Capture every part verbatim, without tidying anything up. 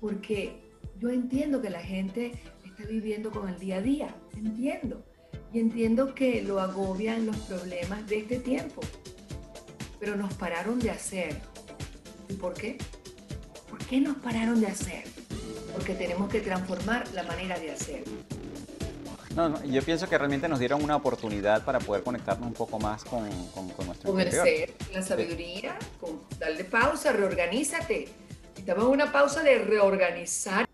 porque yo entiendo que la gente está viviendo con el día a día, entiendo. Y entiendo que lo agobian los problemas de este tiempo, pero nos pararon de hacer. ¿Y por qué? ¿Por qué nos pararon de hacer? Porque tenemos que transformar la manera de hacer. No, no, yo pienso que realmente nos dieron una oportunidad para poder conectarnos un poco más con, con, con nuestro Con el interior. ser, la sabiduría, con darle pausa, reorganízate. Estamos en una pausa de reorganizar.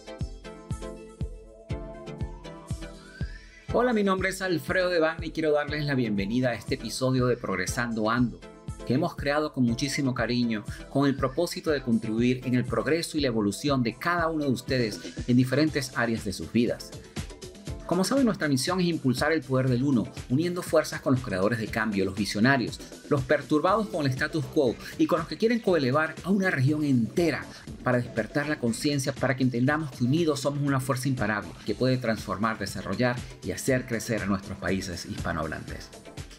Hola, mi nombre es Alfredo Devane y quiero darles la bienvenida a este episodio de Progresando Ando, que hemos creado con muchísimo cariño, con el propósito de contribuir en el progreso y la evolución de cada uno de ustedes en diferentes áreas de sus vidas. Como saben, nuestra misión es impulsar el poder del uno, uniendo fuerzas con los creadores de cambio, los visionarios, los perturbados con el status quo y con los que quieren coelevar a una región entera para despertar la conciencia, para que entendamos que unidos somos una fuerza imparable que puede transformar, desarrollar y hacer crecer a nuestros países hispanohablantes.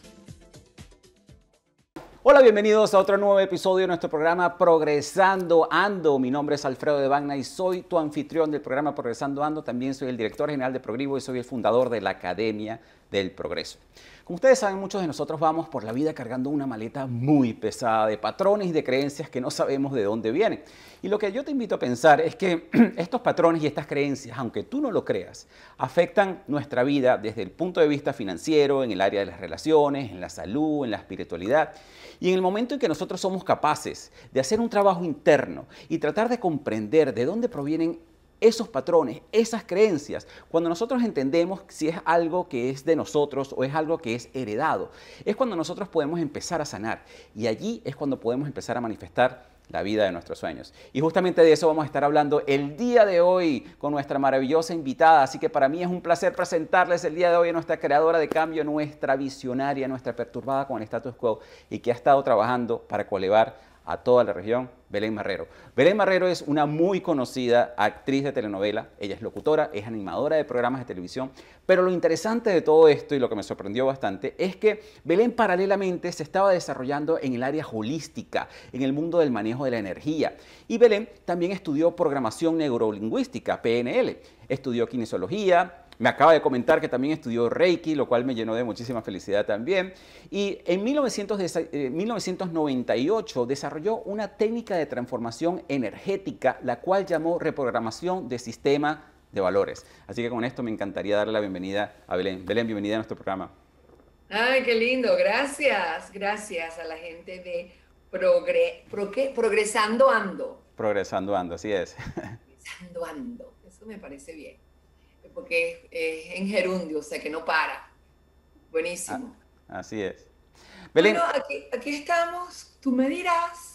Hola, bienvenidos a otro nuevo episodio de nuestro programa Progresando Ando. Mi nombre es Alfredo Devane y soy tu anfitrión del programa Progresando Ando. También soy el director general de Progrivo y soy el fundador de la Academia del Progreso. Como ustedes saben, muchos de nosotros vamos por la vida cargando una maleta muy pesada de patrones y de creencias que no sabemos de dónde vienen. Y lo que yo te invito a pensar es que estos patrones y estas creencias, aunque tú no lo creas, afectan nuestra vida desde el punto de vista financiero, en el área de las relaciones, en la salud, en la espiritualidad. Y en el momento en que nosotros somos capaces de hacer un trabajo interno y tratar de comprender de dónde provienen esos patrones, esas creencias, cuando nosotros entendemos si es algo que es de nosotros o es algo que es heredado, es cuando nosotros podemos empezar a sanar. Y allí es cuando podemos empezar a manifestar la vida de nuestros sueños. Y justamente de eso vamos a estar hablando el día de hoy con nuestra maravillosa invitada. Así que para mí es un placer presentarles el día de hoy a nuestra creadora de cambio, nuestra visionaria, nuestra perturbada con el status quo y que ha estado trabajando para coelevar a toda la región, Belén Marrero. Belén Marrero es una muy conocida actriz de telenovela, ella es locutora, es animadora de programas de televisión, pero lo interesante de todo esto y lo que me sorprendió bastante es que Belén paralelamente se estaba desarrollando en el área holística, en el mundo del manejo de la energía. Y Belén también estudió programación neurolingüística, P N L, estudió kinesiología. Me acaba de comentar que también estudió Reiki, lo cual me llenó de muchísima felicidad también. Y en mil novecientos noventa y ocho desarrolló una técnica de transformación energética, la cual llamó reprogramación de sistema de valores. Así que con esto me encantaría darle la bienvenida a Belén. Belén, bienvenida a nuestro programa. Ay, qué lindo. Gracias. Gracias a la gente de Progre, Pro, ¿qué? Progresando Ando. Progresando Ando, así es. Progresando Ando. Eso me parece bien. Porque es en gerundio, o sea que no para. Buenísimo. Ah, así es. Belén, bueno, aquí, aquí estamos, tú me dirás.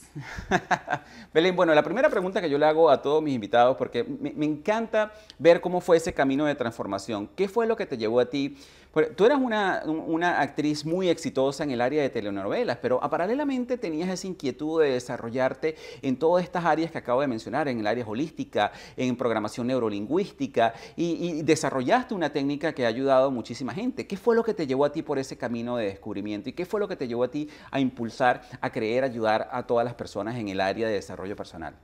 Belén, bueno, la primera pregunta que yo le hago a todos mis invitados, porque me, me encanta ver cómo fue ese camino de transformación. ¿Qué fue lo que te llevó a ti? Tú eras una, una actriz muy exitosa en el área de telenovelas, pero paralelamente tenías esa inquietud de desarrollarte en todas estas áreas que acabo de mencionar, en el área holística, en programación neurolingüística, y, y desarrollaste una técnica que ha ayudado a muchísima gente. ¿Qué fue lo que te llevó a ti por ese camino de descubrimiento? ¿Y qué fue lo que te llevó a ti a impulsar, a creer, ayudar a todas las personas en el área de desarrollo personal?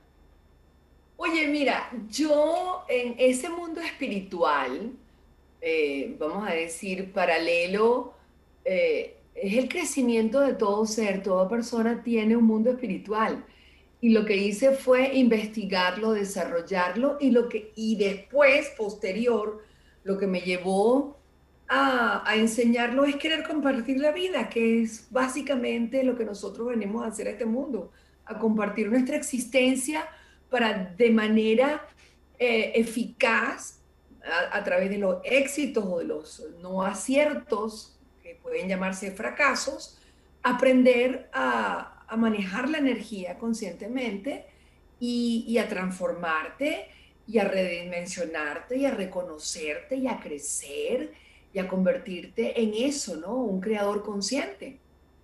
Oye, mira, yo en ese mundo espiritual, eh, vamos a decir, paralelo, eh, es el crecimiento de todo ser, toda persona tiene un mundo espiritual. Y lo que hice fue investigarlo, desarrollarlo y, lo que, y después, posterior, lo que me llevó a, a enseñarlo es querer compartir la vida, que es básicamente lo que nosotros venimos a hacer a este mundo, a compartir nuestra existencia para de manera eh, eficaz, a, a través de los éxitos o de los no aciertos, que pueden llamarse fracasos, aprender a, a manejar la energía conscientemente y, y a transformarte y a redimensionarte y a reconocerte y a crecer y a convertirte en eso, ¿no? Un creador consciente.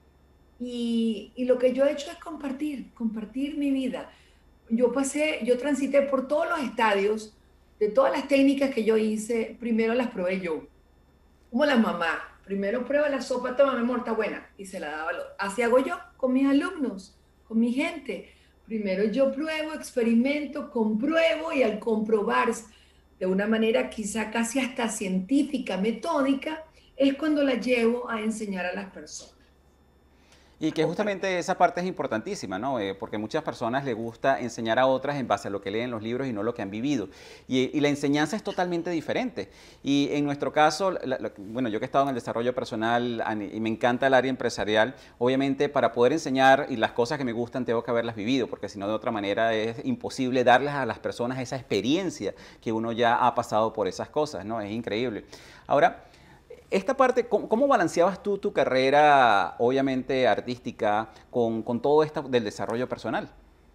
Y, y lo que yo he hecho es compartir, compartir mi vida. Yo pasé, yo transité por todos los estadios de todas las técnicas que yo hice. Primero las probé yo, como la mamá. Primero prueba la sopa, toma, mi amor, está buena. Y se la daba. Así hago yo con mis alumnos, con mi gente. Primero yo pruebo, experimento, compruebo y al comprobar de una manera quizá casi hasta científica, metódica, es cuando la llevo a enseñar a las personas. Y A que compartir. justamente esa parte es importantísima, ¿no? Eh, porque muchas personas les gusta enseñar a otras en base a lo que leen los libros y no lo que han vivido. Y, y la enseñanza es totalmente diferente. Y en nuestro caso, la, la, bueno, yo que he estado en el desarrollo personal y me encanta el área empresarial, obviamente para poder enseñar y las cosas que me gustan tengo que haberlas vivido, porque si no de otra manera es imposible darles a las personas esa experiencia que uno ya ha pasado por esas cosas, ¿no? Es increíble. Ahora, esta parte, ¿cómo, cómo balanceabas tú tu carrera, obviamente artística, con, con todo esto del desarrollo personal?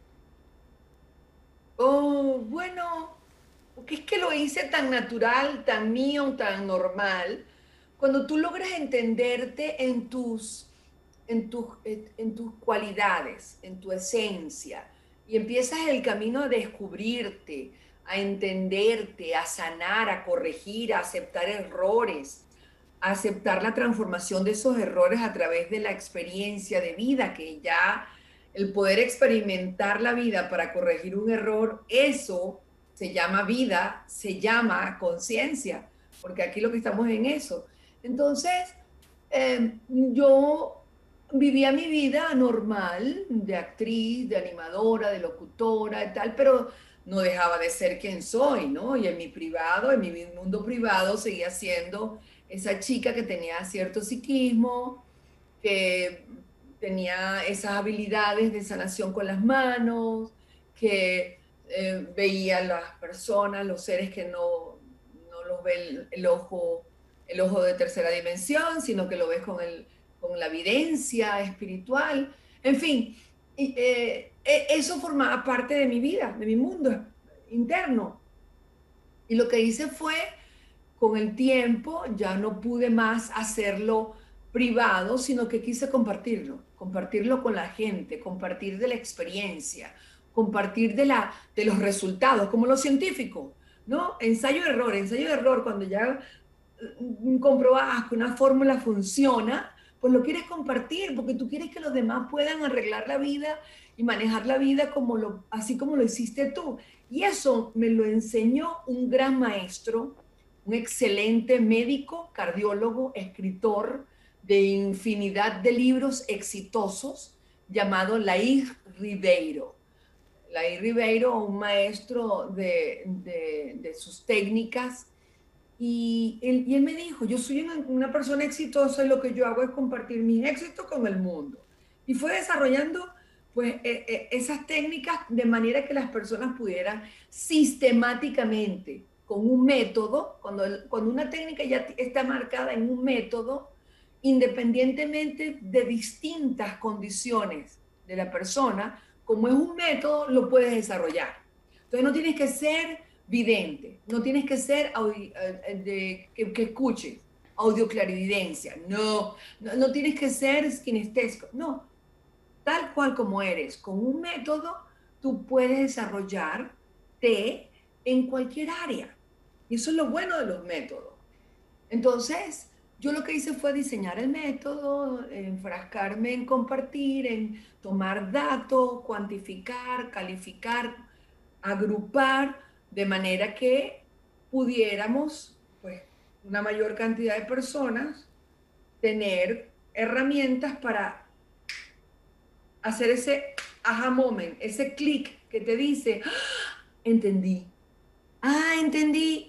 Oh, bueno, porque es que lo hice tan natural, tan mío, tan normal. Cuando tú logras entenderte en tus, en tus, en tus cualidades, en tu esencia, y empiezas el camino a descubrirte, a entenderte, a sanar, a corregir, a aceptar errores, a aceptar la transformación de esos errores a través de la experiencia de vida, que ya el poder experimentar la vida para corregir un error, eso se llama vida, se llama conciencia, porque aquí lo que estamos en eso. Entonces, eh, yo vivía mi vida normal, de actriz, de animadora, de locutora y tal, pero no dejaba de ser quien soy, ¿no? Y en mi privado, en mi mundo privado, seguía siendo esa chica que tenía cierto psiquismo, que tenía esas habilidades de sanación con las manos, que eh, veía a las personas, los seres que no, no los ve el, el, ojo, el ojo de tercera dimensión, sino que lo ves con, el, con la evidencia espiritual. En fin, y, eh, eso formaba parte de mi vida, de mi mundo interno. Y lo que hice fue, con el tiempo, ya no pude más hacerlo privado, sino que quise compartirlo, compartirlo con la gente, compartir de la experiencia, compartir de, la, de los resultados, como los científicos, ¿no? Ensayo-error, ensayo-error, cuando ya mm, comprobas que una fórmula funciona, pues lo quieres compartir, porque tú quieres que los demás puedan arreglar la vida y manejar la vida como lo, así como lo hiciste tú. Y eso me lo enseñó un gran maestro, un excelente médico, cardiólogo, escritor de infinidad de libros exitosos, llamado Lair Ribeiro. Lair Ribeiro, un maestro de, de, de sus técnicas, y él, y él me dijo, yo soy una, una persona exitosa y lo que yo hago es compartir mis éxitos con el mundo. Y fue desarrollando pues eh, eh, esas técnicas de manera que las personas pudieran sistemáticamente, con un método, cuando, cuando una técnica ya está marcada en un método, independientemente de distintas condiciones de la persona, como es un método, lo puedes desarrollar. Entonces no tienes que ser vidente, no tienes que ser audi de, que, que escuche, audioclarividencia, no, no, no tienes que ser kinestésico, no, tal cual como eres, con un método, tú puedes desarrollarte en cualquier área. Y eso es lo bueno de los métodos. Entonces, yo lo que hice fue diseñar el método, enfrascarme en compartir, en tomar datos, cuantificar, calificar, agrupar, de manera que pudiéramos, pues, una mayor cantidad de personas tener herramientas para hacer ese aha moment, ese clic que te dice, ¡ah! Entendí, ah, entendí.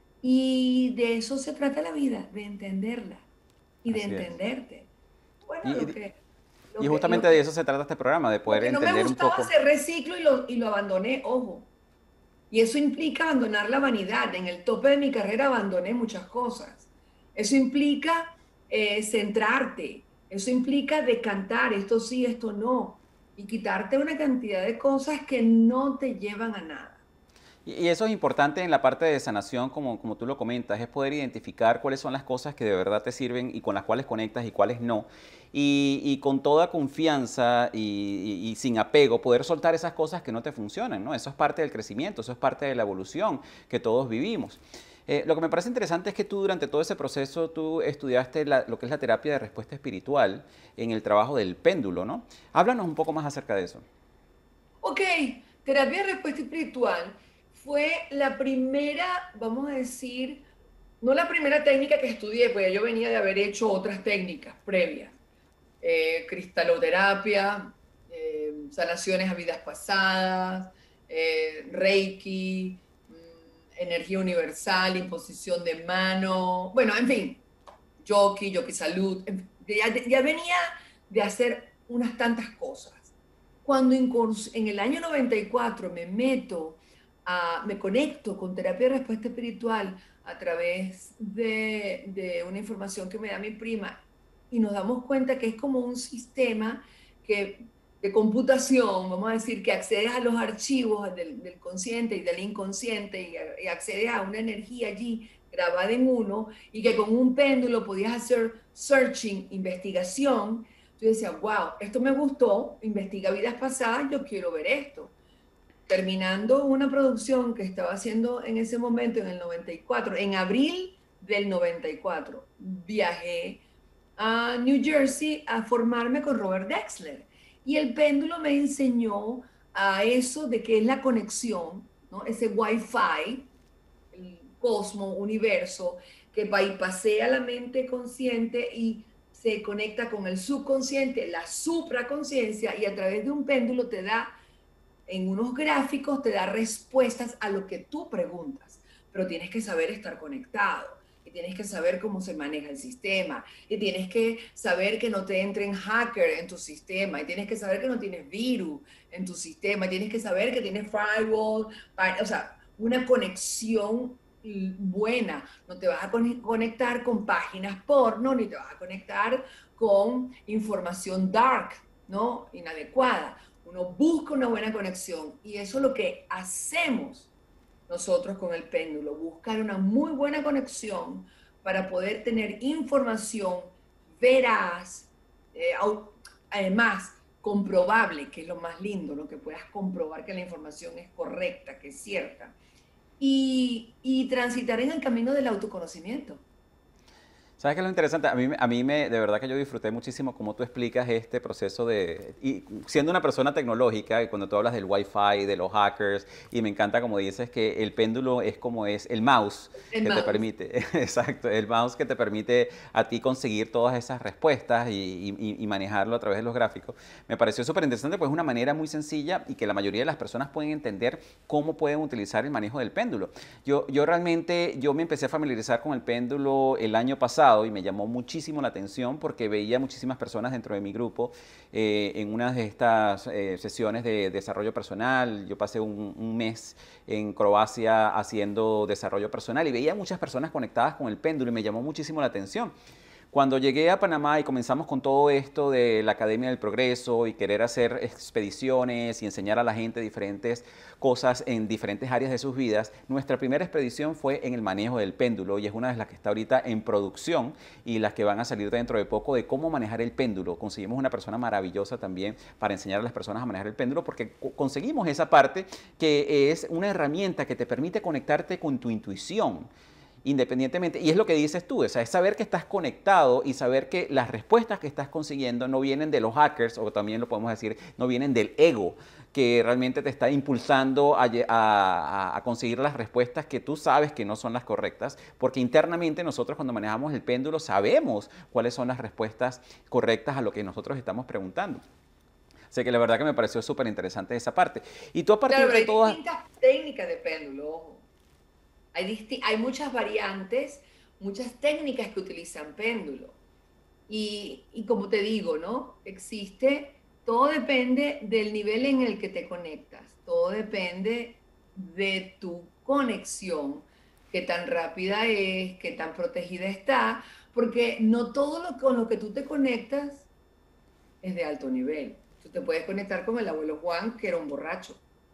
Y de eso se trata la vida, de entenderla y de Así es. entenderte. Bueno, lo Y, que, y lo que, lo justamente de que, eso se trata este programa, de lo poder que no me entender un gustaba poco. hacer reciclo y lo, y lo abandoné, ojo. Y eso implica abandonar la vanidad. En el tope de mi carrera abandoné muchas cosas. Eso implica eh, centrarte. Eso implica decantar, esto sí, esto no. Y quitarte una cantidad de cosas que no te llevan a nada. Y eso es importante en la parte de sanación, como, como tú lo comentas, es poder identificar cuáles son las cosas que de verdad te sirven y con las cuales conectas y cuáles no. Y, y con toda confianza y, y, y sin apego, poder soltar esas cosas que no te funcionan, ¿no? Eso es parte del crecimiento, eso es parte de la evolución que todos vivimos. Eh, lo que me parece interesante es que tú durante todo ese proceso tú estudiaste la, lo que es la terapia de respuesta espiritual en el trabajo del péndulo, ¿no? Háblanos un poco más acerca de eso. Ok, terapia de respuesta espiritual fue la primera, vamos a decir, no la primera técnica que estudié, porque yo venía de haber hecho otras técnicas previas. Eh, cristaloterapia, eh, sanaciones a vidas pasadas, eh, Reiki, mm, energía universal, imposición de mano, bueno, en fin, Yoki, Yoki Salud, en fin, ya, ya venía de hacer unas tantas cosas. Cuando en el año noventa y cuatro me meto, a, me conecto con terapia de respuesta espiritual a través de, de una información que me da mi prima y nos damos cuenta que es como un sistema que, de computación, vamos a decir, que accedes a los archivos del, del consciente y del inconsciente y, y accedes a una energía allí grabada en uno y que con un péndulo podías hacer searching, investigación. Yo decía, wow, esto me gustó, investiga vidas pasadas, yo quiero ver esto. Terminando una producción que estaba haciendo en ese momento, en el noventa y cuatro, en abril del noventa y cuatro, viajé a New Jersey a formarme con Robert Dexler. Y el péndulo me enseñó a eso de que es la conexión, ¿no? Ese Wi-Fi, el cosmos, universo, que bypassea la mente consciente y se conecta con el subconsciente, la supraconciencia, y a través de un péndulo te da, en unos gráficos, te da respuestas a lo que tú preguntas, pero tienes que saber estar conectado, y tienes que saber cómo se maneja el sistema, y tienes que saber que no te entren hacker en tu sistema, y tienes que saber que no tienes virus en tu sistema, y tienes que saber que tienes firewall, o sea, una conexión buena. No te vas a conectar con páginas porno, ni te vas a conectar con información dark, ¿no? Inadecuada. Uno busca una buena conexión y eso es lo que hacemos nosotros con el péndulo, buscar una muy buena conexión para poder tener información veraz, eh, además comprobable, que es lo más lindo, lo que puedas comprobar que la información es correcta, que es cierta. Y, y transitar en el camino del autoconocimiento. ¿Sabes qué es lo interesante? A mí, a mí me, de verdad que yo disfruté muchísimo cómo tú explicas este proceso de, y siendo una persona tecnológica, y cuando tú hablas del Wi-Fi, de los hackers, y me encanta como dices que el péndulo es como es el mouse El que mouse. te permite, exacto, el mouse que te permite a ti conseguir todas esas respuestas y, y, y manejarlo a través de los gráficos. Me pareció súper interesante, pues es una manera muy sencilla y que la mayoría de las personas pueden entender cómo pueden utilizar el manejo del péndulo. Yo, yo realmente, yo me empecé a familiarizar con el péndulo el año pasado, y me llamó muchísimo la atención porque veía muchísimas personas dentro de mi grupo eh, en una de estas eh, sesiones de desarrollo personal. Yo pasé un, un mes en Croacia haciendo desarrollo personal y veía muchas personas conectadas con el péndulo y me llamó muchísimo la atención. Cuando llegué a Panamá y comenzamos con todo esto de la Academia del Progreso y querer hacer expediciones y enseñar a la gente diferentes cosas en diferentes áreas de sus vidas, nuestra primera expedición fue en el manejo del péndulo y es una de las que está ahorita en producción y las que van a salir dentro de poco de cómo manejar el péndulo. Conseguimos una persona maravillosa también para enseñar a las personas a manejar el péndulo porque conseguimos esa parte que es una herramienta que te permite conectarte con tu intuición. Independientemente, y es lo que dices tú, o sea, es saber que estás conectado y saber que las respuestas que estás consiguiendo no vienen de los hackers, o también lo podemos decir, no vienen del ego, que realmente te está impulsando a, a, a conseguir las respuestas que tú sabes que no son las correctas, porque internamente nosotros cuando manejamos el péndulo sabemos cuáles son las respuestas correctas a lo que nosotros estamos preguntando. O sea que la verdad que me pareció súper interesante esa parte. Y tú a partir Claro, de hay todas... distintas técnicas de péndulo, ojo. Hay, hay muchas variantes, muchas técnicas que utilizan péndulo. Y, y como te digo, ¿no? Existe, todo depende del nivel en el que te conectas, todo depende de tu conexión, qué tan rápida es, qué tan protegida está, porque no todo lo con lo que tú te conectas es de alto nivel. Tú te puedes conectar con el abuelo Juan, que era un borracho,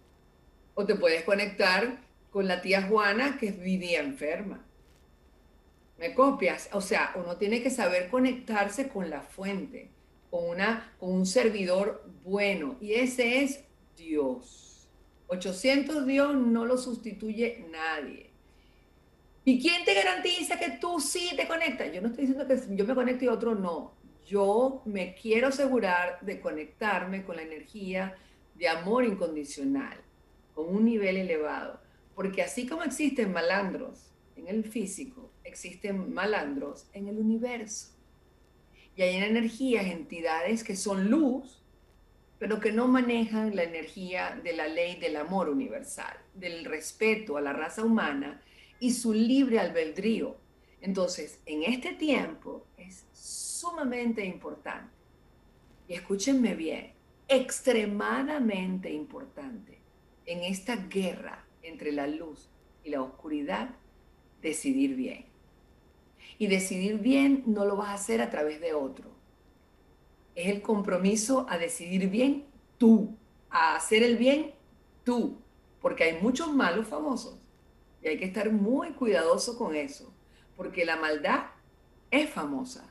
o te puedes conectar con la tía Juana, que vivía enferma. ¿Me copias? O sea, uno tiene que saber conectarse con la fuente, con, una, con un servidor bueno, y ese es Dios. ochocientos Dios no lo sustituye nadie. ¿Y quién te garantiza que tú sí te conectas? Yo no estoy diciendo que yo me conecte y otro no. Yo me quiero asegurar de conectarme con la energía de amor incondicional, con un nivel elevado. Porque así como existen malandros en el físico, existen malandros en el universo. Y hay energías, entidades que son luz, pero que no manejan la energía de la ley del amor universal, del respeto a la raza humana y su libre albedrío. Entonces, en este tiempo es sumamente importante, y escúchenme bien, extremadamente importante, en esta guerra entre la luz y la oscuridad, decidir bien. Y decidir bien no lo vas a hacer a través de otro. Es el compromiso a decidir bien tú, a hacer el bien tú, porque hay muchos malos famosos y hay que estar muy cuidadoso con eso, porque la maldad es famosa.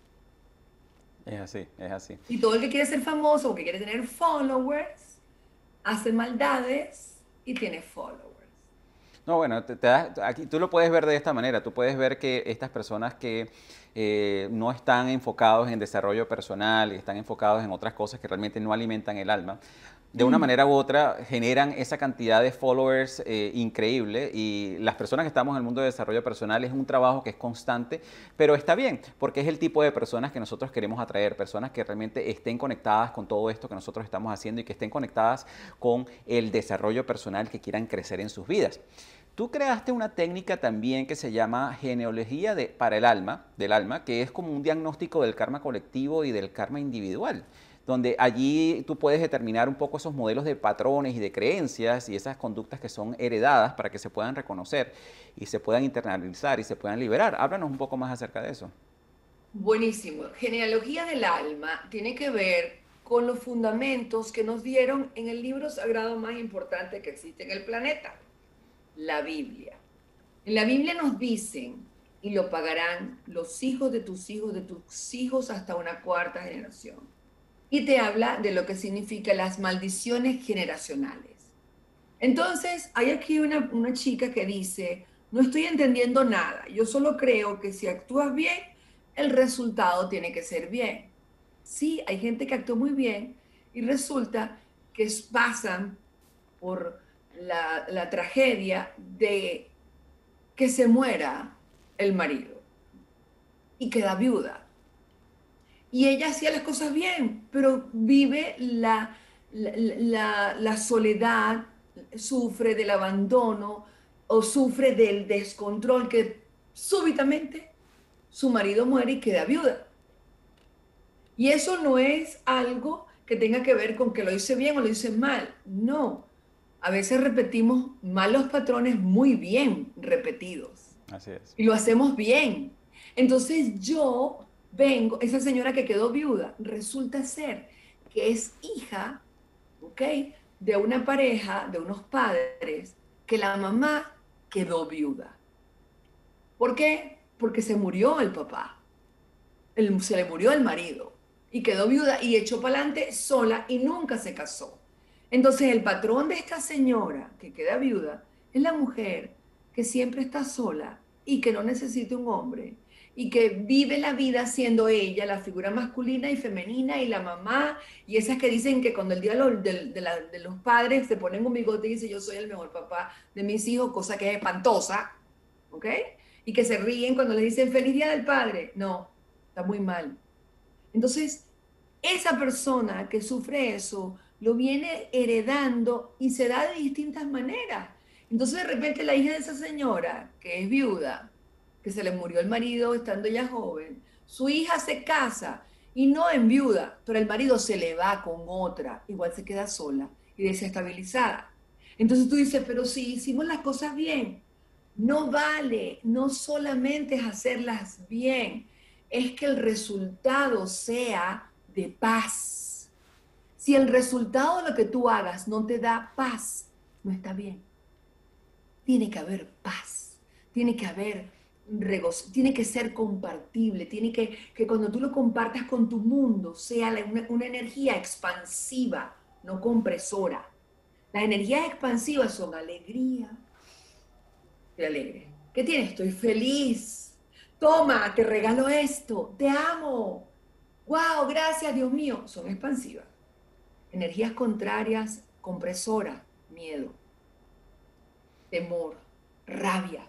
Es así, es así. Y todo el que quiere ser famoso o que quiere tener followers, hace maldades y tiene followers. No, bueno, te, te das- aquí tú lo puedes ver de esta manera. Tú puedes ver que estas personas que eh, no están enfocados en desarrollo personal y están enfocados en otras cosas que realmente no alimentan el alma, de una manera u otra generan esa cantidad de followers eh, increíble, y las personas que estamos en el mundo de desarrollo personal es un trabajo que es constante, pero está bien, porque es el tipo de personas que nosotros queremos atraer, personas que realmente estén conectadas con todo esto que nosotros estamos haciendo y que estén conectadas con el desarrollo personal, que quieran crecer en sus vidas. Tú creaste una técnica también que se llama genealogía de, para el alma, del alma, que es como un diagnóstico del karma colectivo y del karma individual, donde allí tú puedes determinar un poco esos modelos de patrones y de creencias y esas conductas que son heredadas para que se puedan reconocer y se puedan internalizar y se puedan liberar. Háblanos un poco más acerca de eso. Buenísimo. Genealogía del alma tiene que ver con los fundamentos que nos dieron en el libro sagrado más importante que existe en el planeta, la Biblia. En la Biblia nos dicen, y lo pagarán los hijos de tus hijos, de tus hijos hasta una cuarta generación. Y te habla de lo que significa las maldiciones generacionales. Entonces, hay aquí una, una chica que dice, no estoy entendiendo nada, yo solo creo que si actúas bien, el resultado tiene que ser bien. Sí, hay gente que actuó muy bien y resulta que pasan por la, la tragedia de que se muera el marido y queda viuda. Y ella hacía las cosas bien, pero vive la, la, la, la soledad, sufre del abandono o sufre del descontrol, que súbitamente su marido muere y queda viuda. Y eso no es algo que tenga que ver con que lo hice bien o lo hice mal. No. A veces repetimos malos patrones muy bien repetidos. Así es. Y lo hacemos bien. Entonces yo vengo, esa señora que quedó viuda, resulta ser que es hija, ¿ok?, de una pareja, de unos padres, que la mamá quedó viuda. ¿Por qué? Porque se murió el papá. El, se le murió el marido y quedó viuda y echó para adelante sola y nunca se casó. Entonces el patrón de esta señora que queda viuda es la mujer que siempre está sola y que no necesita un hombre y que vive la vida siendo ella la figura masculina y femenina y la mamá, y esas que dicen que cuando el día de los, de, de, la, de los padres se ponen un bigote y dicen yo soy el mejor papá de mis hijos, cosa que es espantosa, ¿ok? Y que se ríen cuando le dicen feliz día del padre. No, está muy mal. Entonces, esa persona que sufre eso lo viene heredando y se da de distintas maneras. Entonces, de repente, la hija de esa señora, que es viuda, que se le murió el marido estando ya joven, su hija se casa y no enviuda, pero el marido se le va con otra, igual se queda sola y desestabilizada. Entonces tú dices, pero si hicimos las cosas bien, no vale, no solamente es hacerlas bien, es que el resultado sea de paz. Si el resultado de lo que tú hagas no te da paz, no está bien. Tiene que haber paz, tiene que haber regocijo, tiene que ser compartible, tiene que, que cuando tú lo compartas con tu mundo sea una, una energía expansiva, no compresora. Las energías expansivas son alegría. Estoy alegre. ¿Qué tienes? Estoy feliz. Toma, te regalo esto. Te amo. Wow, gracias, Dios mío. Son expansivas. Energías contrarias, compresora, miedo, temor, rabia,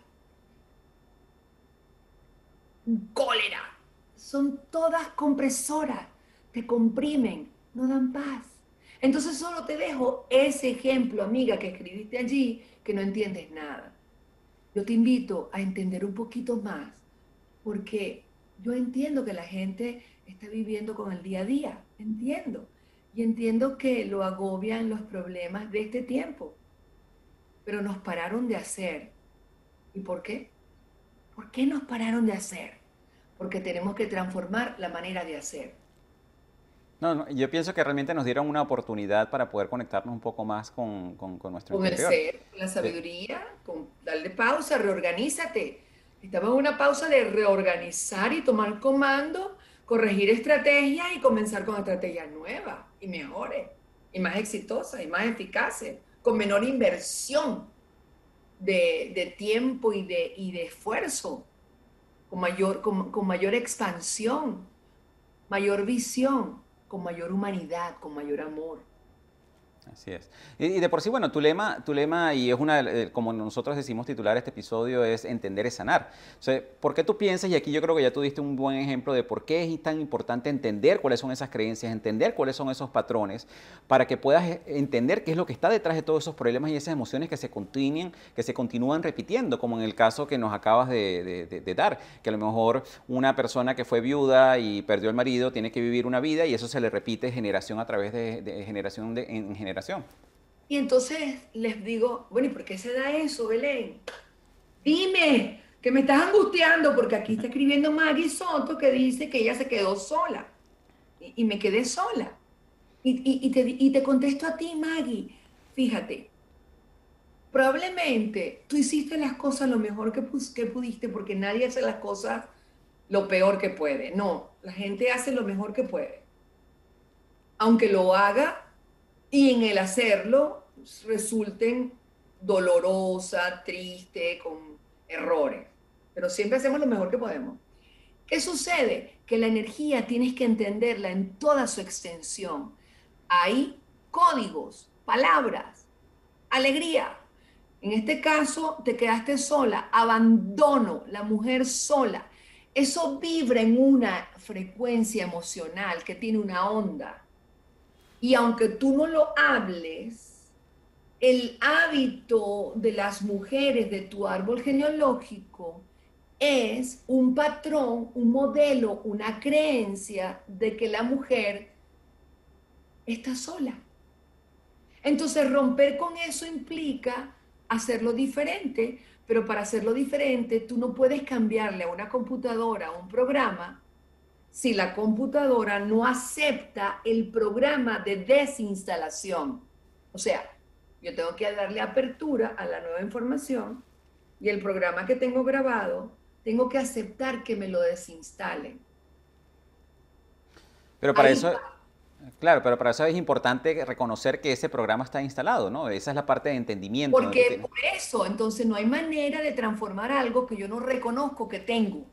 cólera. Son todas compresoras, te comprimen, no dan paz. Entonces solo te dejo ese ejemplo, amiga, que escribiste allí, que no entiendes nada. Yo te invito a entender un poquito más, porque yo entiendo que la gente está viviendo con el día a día, entiendo. Y entiendo que lo agobian los problemas de este tiempo. Pero nos pararon de hacer. ¿Y por qué? ¿Por qué nos pararon de hacer? Porque tenemos que transformar la manera de hacer. No, no, yo pienso que realmente nos dieron una oportunidad para poder conectarnos un poco más con, con, con nuestro Con el interior. ser, con la Sí. sabiduría, con darle pausa, reorganízate. Estamos en una pausa de reorganizar y tomar comando, corregir estrategias y comenzar con estrategias nuevas y mejores, y más exitosas y más eficaces, con menor inversión de, de tiempo y de, y de esfuerzo, con mayor, con, con mayor expansión, mayor visión, con mayor humanidad, con mayor amor. Así es. Y, y de por sí, bueno, tu lema, tu lema, y es una, eh, como nosotros decimos titular este episodio, es entender es sanar. O sea, ¿por qué tú piensas? Y aquí yo creo que ya tú diste un buen ejemplo de por qué es tan importante entender cuáles son esas creencias, entender cuáles son esos patrones, para que puedas eh, entender qué es lo que está detrás de todos esos problemas y esas emociones que se continúan, que se continúan repitiendo, como en el caso que nos acabas de, de, de, de dar, que a lo mejor una persona que fue viuda y perdió el marido tiene que vivir una vida y eso se le repite generación a través de, de generación de, en generación. Y entonces les digo, bueno, ¿y por qué se da eso, Belén? Dime, que me estás angustiando, porque aquí está escribiendo Maggie Soto que dice que ella se quedó sola. Y, y me quedé sola. Y, y, y, te, y te contesto a ti, Maggie. Fíjate, probablemente tú hiciste las cosas lo mejor que, que pudiste, porque nadie hace las cosas lo peor que puede. No, la gente hace lo mejor que puede. Aunque lo haga y en el hacerlo resulten dolorosa, triste, con errores. Pero siempre hacemos lo mejor que podemos. ¿Qué sucede? Que la energía tienes que entenderla en toda su extensión. Hay códigos, palabras, alegría. En este caso, te quedaste sola, abandono, la mujer sola. Eso vibra en una frecuencia emocional que tiene una onda. Y aunque tú no lo hables, el hábito de las mujeres de tu árbol genealógico es un patrón, un modelo, una creencia de que la mujer está sola. Entonces, romper con eso implica hacerlo diferente, pero para hacerlo diferente, tú no puedes cambiarle a una computadora, a un programa, si la computadora no acepta el programa de desinstalación. O sea, yo tengo que darle apertura a la nueva información y el programa que tengo grabado, tengo que aceptar que me lo desinstalen. Pero para Ahí eso, claro, pero para eso es importante reconocer que ese programa está instalado, ¿no? Esa es la parte de entendimiento. Donde tú Porque tienes... por eso, entonces no hay manera de transformar algo que yo no reconozco que tengo.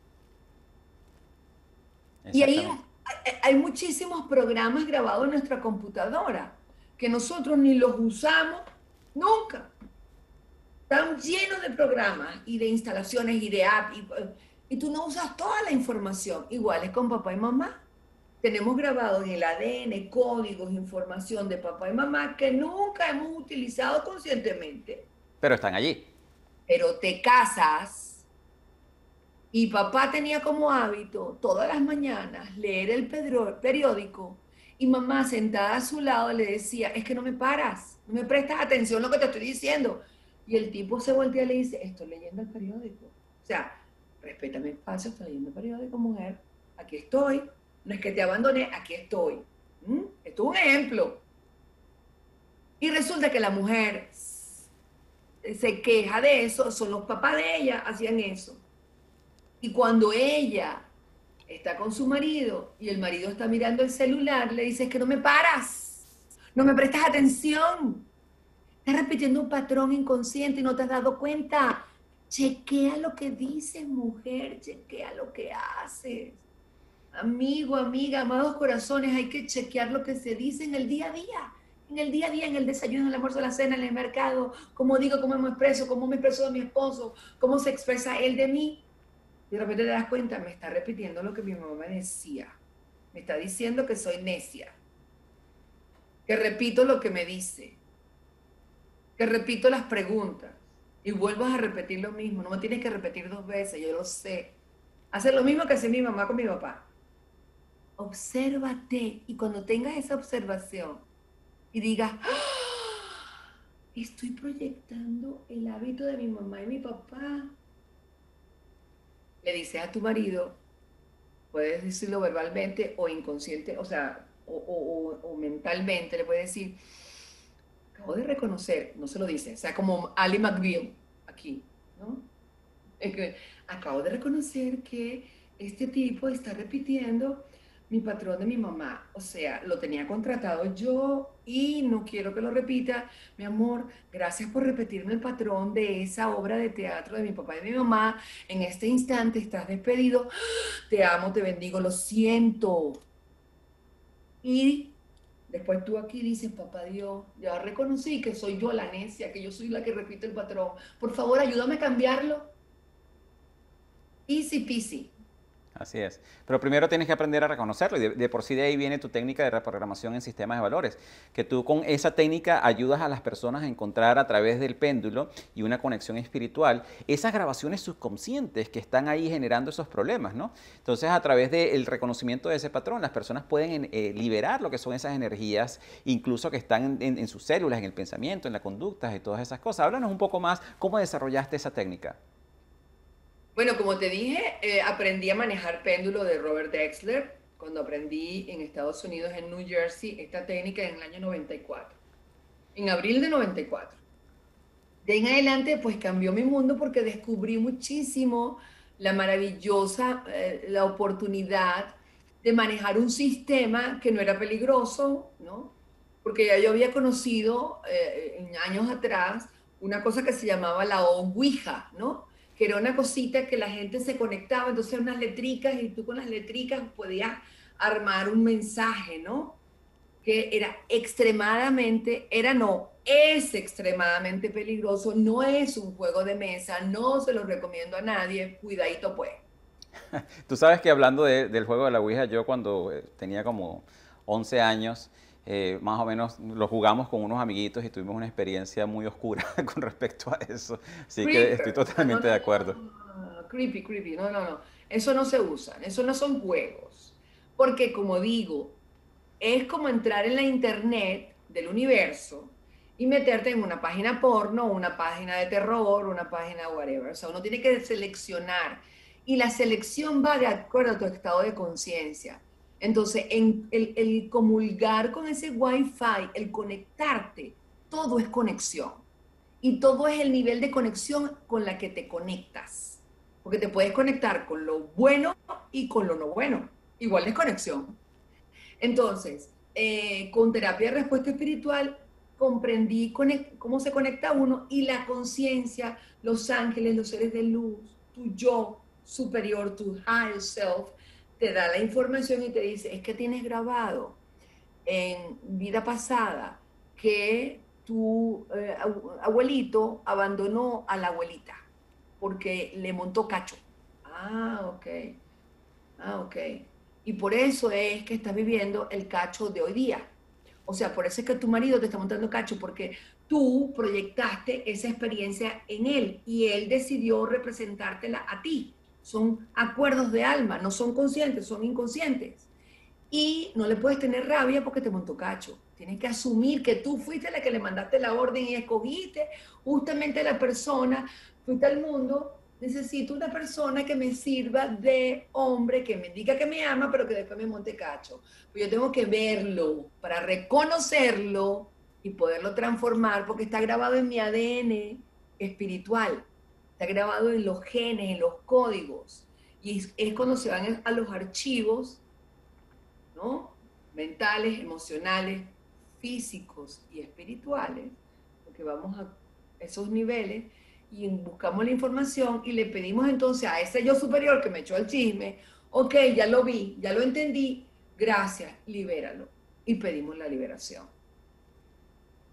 Y ahí Exactamente. hay, hay muchísimos programas grabados en nuestra computadora que nosotros ni los usamos nunca. Están llenos de programas y de instalaciones y de apps y, y tú no usas toda la información. Igual es con papá y mamá. Tenemos grabado en el A D N códigos, información de papá y mamá que nunca hemos utilizado conscientemente. Pero están allí. Pero te casas y papá tenía como hábito todas las mañanas leer el periódico y mamá sentada a su lado le decía, es que no me paras, no me prestas atención a lo que te estoy diciendo. Y el tipo se voltea y le dice, estoy leyendo el periódico. O sea, respeta mi espacio, estoy leyendo el periódico, mujer, aquí estoy. No es que te abandoné, aquí estoy. ¿Mm? Esto es un ejemplo. Y resulta que la mujer se queja de eso, son los papás de ella, hacían eso. Y cuando ella está con su marido y el marido está mirando el celular, le dice, es que no me paras, no me prestas atención. Estás repitiendo un patrón inconsciente y no te has dado cuenta. Chequea lo que dices, mujer, chequea lo que haces. Amigo, amiga, amados corazones, hay que chequear lo que se dice en el día a día. en el día a día, en el desayuno, en el almuerzo, en la cena, en el mercado, cómo digo, cómo me expreso, cómo me expreso de mi esposo, cómo se expresa él de mí. Y de repente te das cuenta, me está repitiendo lo que mi mamá me decía. Me está diciendo que soy necia, que repito lo que me dice, que repito las preguntas y vuelvas a repetir lo mismo. No me tienes que repetir dos veces, yo lo sé. Hacer lo mismo que hacía mi mamá con mi papá. Obsérvate, y cuando tengas esa observación y digas, ¡ah! Estoy proyectando el hábito de mi mamá y mi papá. Le dices a tu marido, puedes decirlo verbalmente o inconsciente, o sea, o, o, o, o mentalmente, le puedes decir, acabo de reconocer, no se lo dice, o sea, como Ali McBeal aquí, ¿no? Es que acabo de reconocer que este tipo está repitiendo mi patrón de mi mamá, o sea, lo tenía contratado yo y no quiero que lo repita. Mi amor, gracias por repetirme el patrón de esa obra de teatro de mi papá y de mi mamá. En este instante estás despedido. Te amo, te bendigo, lo siento. Y después tú aquí dices, papá Dios, ya reconocí que soy yo la necia, que yo soy la que repite el patrón. Por favor, ayúdame a cambiarlo. Easy peasy. Así es. Pero primero tienes que aprender a reconocerlo y de, de por sí de ahí viene tu técnica de reprogramación en sistemas de valores, que tú con esa técnica ayudas a las personas a encontrar a través del péndulo y una conexión espiritual esas grabaciones subconscientes que están ahí generando esos problemas, ¿no? Entonces a través del reconocimiento de ese patrón las personas pueden eh, liberar lo que son esas energías, incluso que están en, en, en sus células, en el pensamiento, en las conductas y todas esas cosas. Háblanos un poco más cómo desarrollaste esa técnica. Bueno, como te dije, eh, aprendí a manejar péndulo de Robert Dexler cuando aprendí en Estados Unidos, en New Jersey, esta técnica en el año noventa y cuatro, en abril de noventa y cuatro. De ahí en adelante, pues cambió mi mundo porque descubrí muchísimo la maravillosa, eh, la oportunidad de manejar un sistema que no era peligroso, ¿no? Porque ya yo había conocido eh, en años atrás una cosa que se llamaba la Ouija, ¿no? Que era una cosita que la gente se conectaba, entonces unas letricas y tú con las letricas podías armar un mensaje, ¿no? Que era extremadamente, era no, es extremadamente peligroso, no es un juego de mesa, no se lo recomiendo a nadie, cuidadito pues. Tú sabes que hablando de, del juego de la Ouija, yo cuando eh, tenía como once años, eh, más o menos lo jugamos con unos amiguitos y tuvimos una experiencia muy oscura con respecto a eso. Así que estoy Creeper. No, no, totalmente de acuerdo. no, no, no, creepy, creepy, no, no, no. Eso no se usa, eso no son juegos. Porque como digo, es como entrar en la internet del universo y meterte en una página porno, una página de terror, una página whatever. O sea, uno tiene que seleccionar y la selección va de acuerdo a tu estado de conciencia. Entonces, en el, el comulgar con ese wifi, el conectarte, todo es conexión. Y todo es el nivel de conexión con la que te conectas. Porque te puedes conectar con lo bueno y con lo no bueno. Igual es conexión. Entonces, eh, con terapia de respuesta espiritual comprendí cómo se conecta uno y la conciencia, los ángeles, los seres de luz, tu yo superior, tu higher self, te da la información y te dice, es que tienes grabado en vida pasada que tu eh, abuelito abandonó a la abuelita porque le montó cacho. Ah, ok. Ah, ok. Y por eso es que estás viviendo el cacho de hoy día. O sea, por eso es que tu marido te está montando cacho, porque tú proyectaste esa experiencia en él y él decidió representártela a ti. Son acuerdos de alma, no son conscientes, son inconscientes. Y no le puedes tener rabia porque te montó cacho. Tienes que asumir que tú fuiste la que le mandaste la orden y escogiste justamente la persona, fuiste al mundo. Necesito una persona que me sirva de hombre, que me diga que me ama, pero que después me monte cacho. Pues yo tengo que verlo para reconocerlo y poderlo transformar, porque está grabado en mi A D N espiritual, está grabado en los genes, en los códigos. Y es, es cuando se van a los archivos, ¿no? Mentales, emocionales, físicos y espirituales, porque vamos a esos niveles y buscamos la información y le pedimos entonces a ese yo superior que me echó el chisme, ok, ya lo vi, ya lo entendí, gracias, libéralo. Y pedimos la liberación.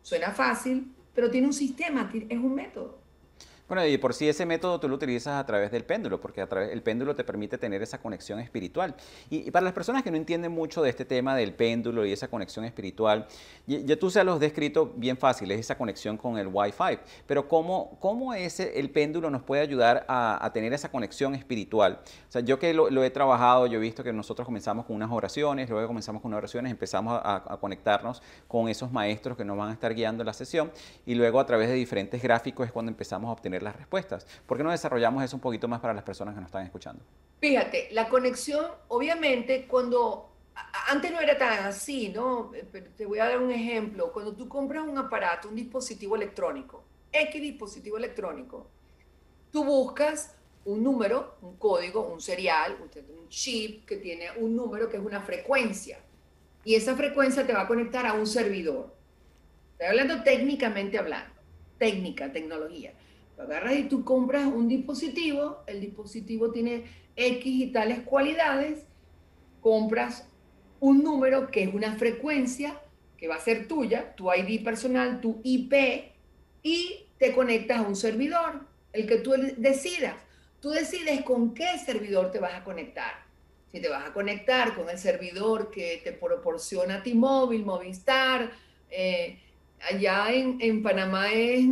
Suena fácil, pero tiene un sistema, es un método. Bueno, y por sí ese método tú lo utilizas a través del péndulo, porque a través el péndulo te permite tener esa conexión espiritual. Y, y para las personas que no entienden mucho de este tema del péndulo y esa conexión espiritual, ya, ya tú se los has descrito bien fácil, es esa conexión con el Wi-Fi. Pero ¿cómo, cómo ese, el péndulo nos puede ayudar a, a tener esa conexión espiritual? O sea, yo que lo, lo he trabajado, yo he visto que nosotros comenzamos con unas oraciones, luego comenzamos con unas oraciones, empezamos a, a conectarnos con esos maestros que nos van a estar guiando en la sesión, y luego a través de diferentes gráficos es cuando empezamos a obtener las respuestas. ¿Por qué no desarrollamos eso un poquito más para las personas que nos están escuchando? Fíjate, la conexión, obviamente, cuando antes no era tan así, ¿no? Pero te voy a dar un ejemplo. Cuando tú compras un aparato, un dispositivo electrónico, X dispositivo electrónico, tú buscas un número, un código, un serial, un chip que tiene un número que es una frecuencia. Y esa frecuencia te va a conectar a un servidor. Estoy hablando técnicamente hablando, técnica, tecnología. Tú agarras y tú compras un dispositivo, el dispositivo tiene X y tales cualidades, compras un número que es una frecuencia que va a ser tuya, tu I D personal, tu I P, y te conectas a un servidor, el que tú decidas. Tú decides con qué servidor te vas a conectar. Si te vas a conectar con el servidor que te proporciona T-Mobile, Movistar, eh, allá en, en Panamá es...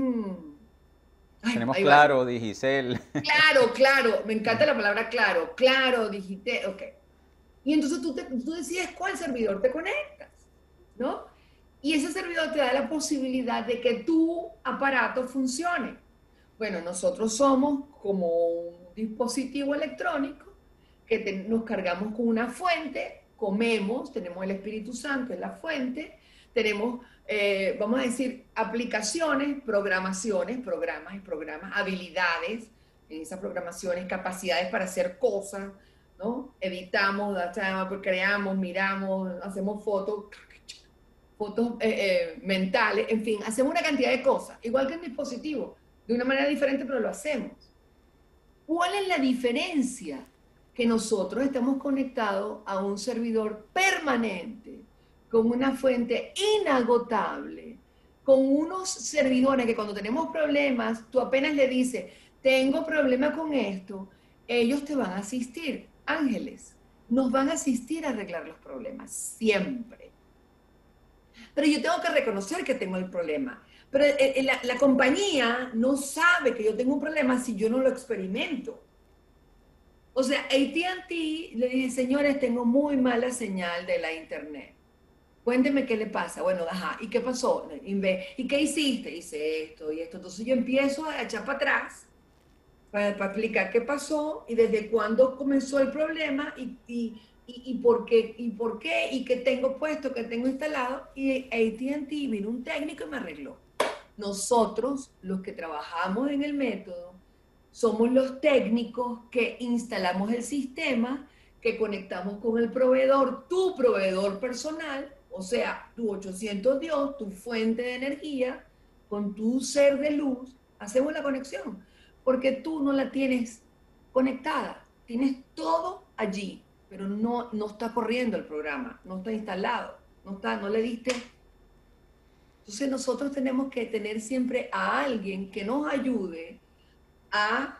Ay, Tenemos ahí va. Claro, Digicel. Claro, claro, me encanta la palabra claro, claro, digité, ok. Y entonces tú, te, tú decides cuál servidor te conectas, ¿no? Y ese servidor te da la posibilidad de que tu aparato funcione. Bueno, nosotros somos como un dispositivo electrónico que te, nos cargamos con una fuente, comemos, tenemos el Espíritu Santo en la fuente, tenemos, eh, vamos a decir, aplicaciones, programaciones, programas y programas, habilidades en esas programaciones, capacidades para hacer cosas, ¿no? Editamos, creamos, miramos, hacemos fotos, fotos eh, eh, mentales, en fin, hacemos una cantidad de cosas, igual que en dispositivo, de una manera diferente, pero lo hacemos. ¿Cuál es la diferencia? Que nosotros estamos conectados a un servidor permanente, con una fuente inagotable, con unos servidores que cuando tenemos problemas, tú apenas le dices, tengo problema con esto, ellos te van a asistir, ángeles, nos van a asistir a arreglar los problemas, siempre. Pero yo tengo que reconocer que tengo el problema. Pero la, la compañía no sabe que yo tengo un problema si yo no lo experimento. O sea, A T and T le dije, señores, tengo muy mala señal de la internet. Cuénteme qué le pasa. Bueno, ajá, ¿y qué pasó? ¿Y qué hiciste? Hice esto y esto. Entonces yo empiezo a echar para atrás para, para explicar qué pasó y desde cuándo comenzó el problema y, y, y, y por qué y por qué y qué tengo puesto, qué tengo instalado. Y A T and T vino un técnico y me arregló. Nosotros, los que trabajamos en el método, somos los técnicos que instalamos el sistema, que conectamos con el proveedor, tu proveedor personal, o sea, tu ochocientos Dios, tu fuente de energía, con tu ser de luz, hacemos la conexión, porque tú no la tienes conectada, tienes todo allí, pero no, no está corriendo el programa, no está instalado, no, está, no le diste. Entonces nosotros tenemos que tener siempre a alguien que nos ayude a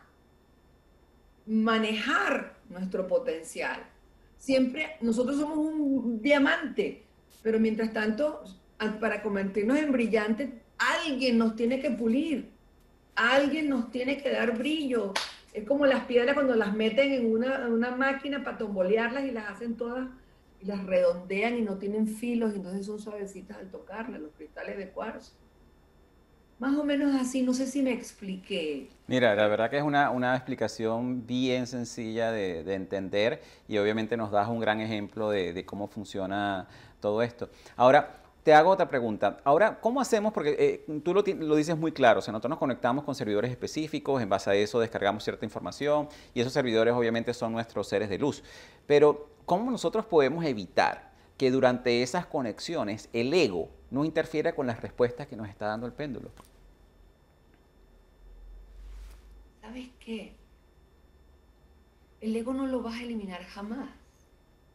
manejar nuestro potencial. Siempre nosotros somos un diamante, pero mientras tanto, para convertirnos en brillantes, alguien nos tiene que pulir, alguien nos tiene que dar brillo. Es como las piedras cuando las meten en una, una máquina para tombolearlas y las hacen todas y las redondean y no tienen filos, y entonces son suavecitas al tocarlas, los cristales de cuarzo. Más o menos así, no sé si me expliqué. Mira, la verdad que es una, una explicación bien sencilla de, de entender, y obviamente nos das un gran ejemplo de, de cómo funciona todo esto. Ahora, te hago otra pregunta. Ahora, ¿cómo hacemos? Porque eh, tú lo, lo dices muy claro, o sea, nosotros nos conectamos con servidores específicos, en base a eso descargamos cierta información, y esos servidores obviamente son nuestros seres de luz. Pero, ¿cómo nosotros podemos evitar que durante esas conexiones el ego no interfiera con las respuestas que nos está dando el péndulo? ¿Sabes qué? El ego no lo vas a eliminar jamás.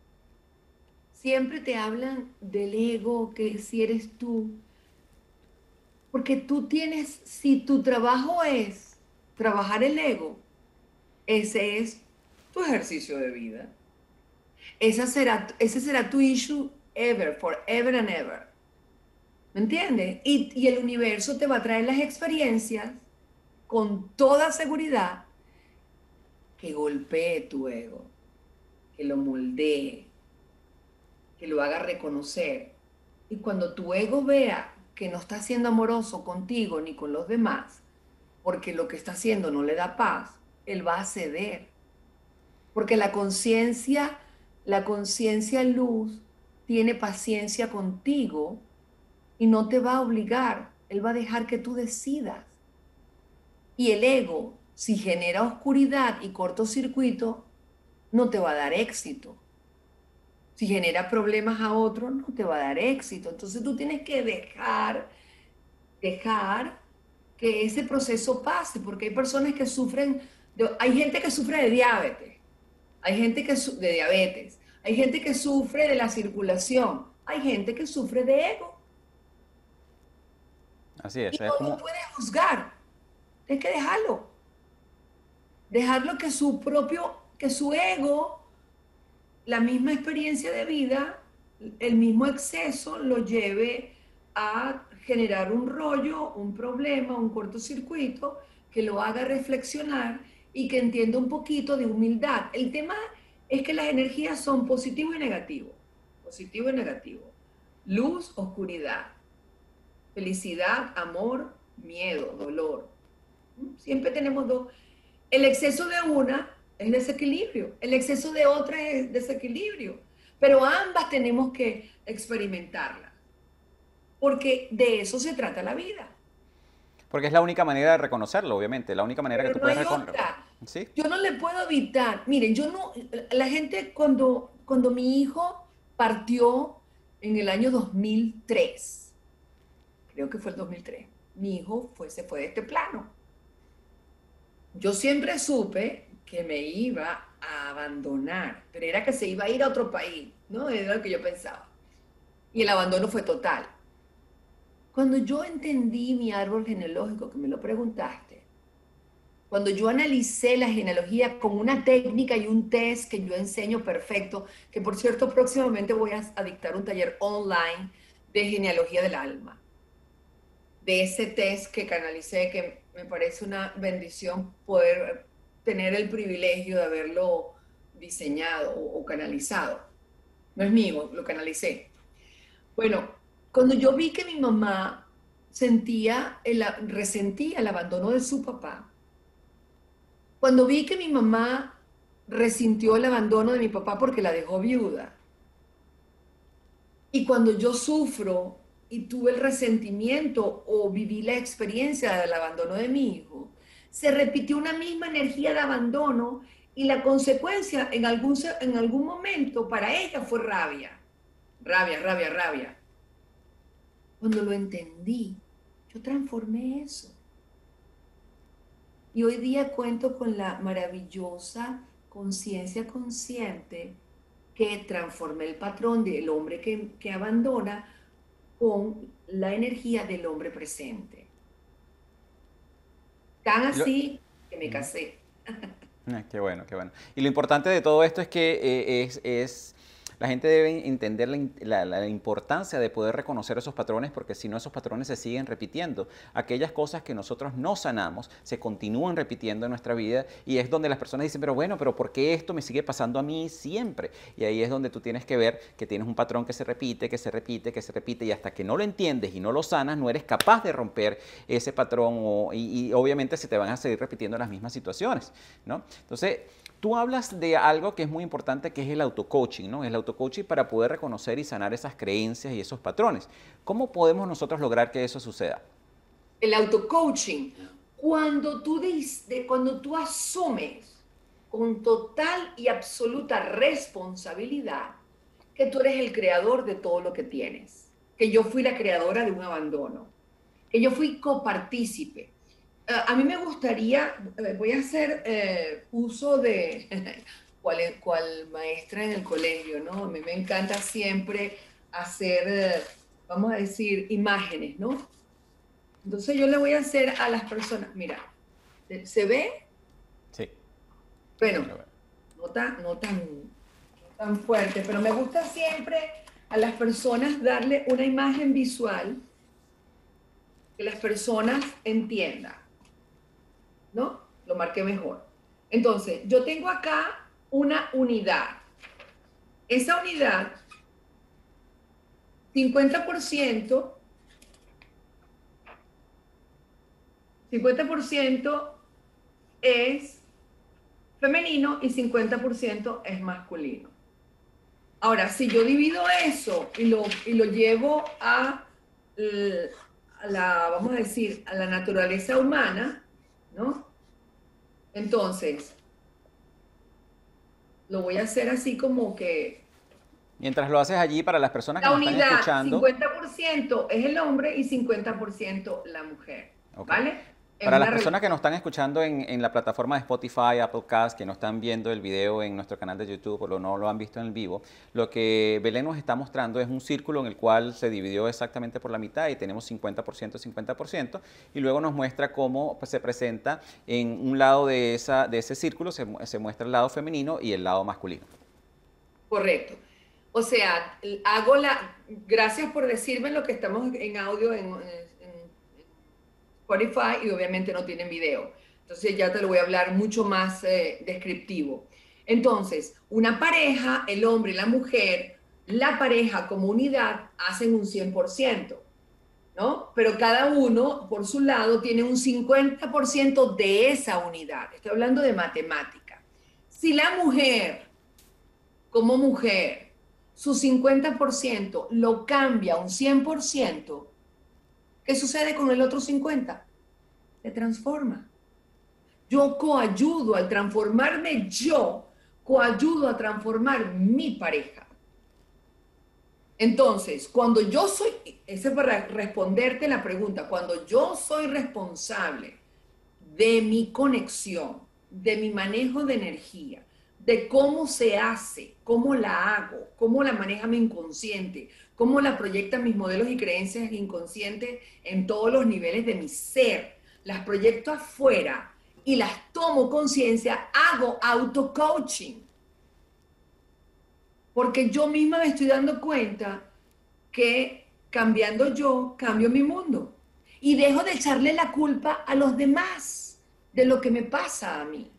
Siempre te hablan del ego, que si eres tú. Porque tú tienes, si tu trabajo es trabajar el ego, ese es tu ejercicio de vida. Esa será, ese será tu issue ever, forever and ever. ¿Me entiendes? Y, y el universo te va a traer las experiencias con toda seguridad que golpee tu ego, que lo moldee, que lo haga reconocer. Y cuando tu ego vea que no está siendo amoroso contigo ni con los demás, porque lo que está haciendo no le da paz, él va a ceder. Porque la conciencia, la conciencia luz tiene paciencia contigo y no te va a obligar, él va a dejar que tú decidas. Y el ego, si genera oscuridad y cortocircuito, no te va a dar éxito. Si genera problemas a otro, no te va a dar éxito. Entonces tú tienes que dejar, dejar que ese proceso pase, porque hay personas que sufren, de- hay gente que sufre de diabetes, hay gente que su- de diabetes, hay gente que sufre de la circulación, hay gente que sufre de ego Así y es, es no lo como, puedes juzgar. Tienes que dejarlo, dejarlo que su propio, que su ego, la misma experiencia de vida, el mismo exceso lo lleve a generar un rollo, un problema, un cortocircuito, que lo haga reflexionar y que entienda un poquito de humildad. El tema es que las energías son positivo y negativo, positivo y negativo, luz, oscuridad, felicidad, amor, miedo, dolor. Siempre tenemos dos. El exceso de una es desequilibrio, el exceso de otra es desequilibrio, pero ambas tenemos que experimentarlas, porque de eso se trata la vida. porque es la única manera de reconocerlo, obviamente, la única manera que Pero tú no puedes hay reconocerlo. otra. ¿Sí? Yo no le puedo evitar. Miren, yo no, la gente cuando, cuando mi hijo partió en el año dos mil tres, creo que fue el dos mil tres, mi hijo fue, se fue de este plano. Yo siempre supe que me iba a abandonar, pero era que se iba a ir a otro país, ¿no? Era lo que yo pensaba. Y el abandono fue total. Cuando yo entendí mi árbol genealógico, que me lo preguntaste, cuando yo analicé la genealogía con una técnica y un test que yo enseño perfecto, que por cierto próximamente voy a, a dictar un taller online de genealogía del alma, de ese test que canalicé, que me parece una bendición poder tener el privilegio de haberlo diseñado o, o canalizado. No es mío, lo canalicé. Bueno, cuando yo vi que mi mamá sentía, el, resentía el abandono de su papá, cuando vi que mi mamá resintió el abandono de mi papá porque la dejó viuda, y cuando yo sufro y tuve el resentimiento o viví la experiencia del abandono de mi hijo, se repitió una misma energía de abandono y la consecuencia en algún, en algún momento para ella fue rabia, rabia, rabia, rabia. Cuando lo entendí, yo transformé eso. Y hoy día cuento con la maravillosa conciencia consciente que transformé el patrón del hombre que, que abandona con la energía del hombre presente. Tan Y lo- así que me Ujú. casé. Ah, qué bueno, qué bueno. Y lo importante de todo esto es que eh, es, es- la gente debe entender la, in- la- la importancia de poder reconocer esos patrones, porque si no esos patrones se siguen repitiendo. Aquellas cosas que nosotros no sanamos se continúan repitiendo en nuestra vida y es donde las personas dicen, pero bueno, pero ¿por qué esto me sigue pasando a mí siempre? Y ahí es donde tú tienes que ver que tienes un patrón que se repite, que se repite, que se repite y hasta que no lo entiendes y no lo sanas, no eres capaz de romper ese patrón o- y, y obviamente se te van a seguir repitiendo las mismas situaciones, ¿no? Entonces, tú hablas de algo que es muy importante, que es el autocoaching, ¿no? El autocoaching para poder reconocer y sanar esas creencias y esos patrones. ¿Cómo podemos nosotros lograr que eso suceda? El auto-coaching, cuando tú, dis- de- cuando tú asumes con total y absoluta responsabilidad que tú eres el creador de todo lo que tienes, que yo fui la creadora de un abandono, que yo fui copartícipe. Eh, a mí me gustaría, eh, voy a hacer eh, uso de cual, cual maestra en el colegio, ¿no? A mí me encanta siempre hacer, eh, vamos a decir, imágenes, ¿no? Entonces yo le voy a hacer a las personas, mira, ¿se ve? Sí. Bueno, no tan, no tan, no tan fuerte, pero me gusta siempre a las personas darle una imagen visual que las personas entiendan, ¿no? Lo marqué mejor. Entonces, yo tengo acá una unidad. Esa unidad, cincuenta por ciento, cincuenta por ciento es femenino y cincuenta por ciento es masculino. Ahora, si yo divido eso y lo, y lo llevo a, a la, vamos a decir, a la naturaleza humana, ¿no? Entonces, lo voy a hacer así como que... Mientras lo haces allí, para las personas que La nos están unidad, escuchando... cincuenta por ciento es el hombre y cincuenta por ciento la mujer, Okay. ¿vale? Es Para las una personas que relación. nos están escuchando en, en la plataforma de Spotify, Apple Cast, que no están viendo el video en nuestro canal de YouTube o no lo han visto en el vivo, lo que Belén nos está mostrando es un círculo en el cual se dividió exactamente por la mitad y tenemos cincuenta por ciento, cincuenta por ciento, y luego nos muestra cómo pues, se presenta en un lado de, esa, de ese círculo, se, se muestra el lado femenino y el lado masculino. Correcto. O sea, hago la... Gracias por decirme lo que estamos en audio en, en Spotify y obviamente no tienen video. Entonces ya te lo voy a hablar mucho más eh, descriptivo. Entonces, una pareja, el hombre y la mujer, la pareja como unidad hacen un cien por ciento, ¿no? Pero cada uno, por su lado, tiene un cincuenta por ciento de esa unidad. Estoy hablando de matemática. Si la mujer, como mujer, su cincuenta por ciento lo cambia a un cien por ciento, ¿qué sucede con el otro cincuenta? Se transforma. Yo coayudo al transformarme yo, coayudo a transformar mi pareja. Entonces, cuando yo soy, ese es para responderte la pregunta, cuando yo soy responsable de mi conexión, de mi manejo de energía, de cómo se hace, cómo la hago, cómo la maneja mi inconsciente, cómo la proyectan mis modelos y creencias inconscientes en todos los niveles de mi ser, las proyecto afuera y las tomo conciencia, hago auto-coaching. Porque yo misma me estoy dando cuenta que cambiando yo, cambio mi mundo. Y dejo de echarle la culpa a los demás de lo que me pasa a mí.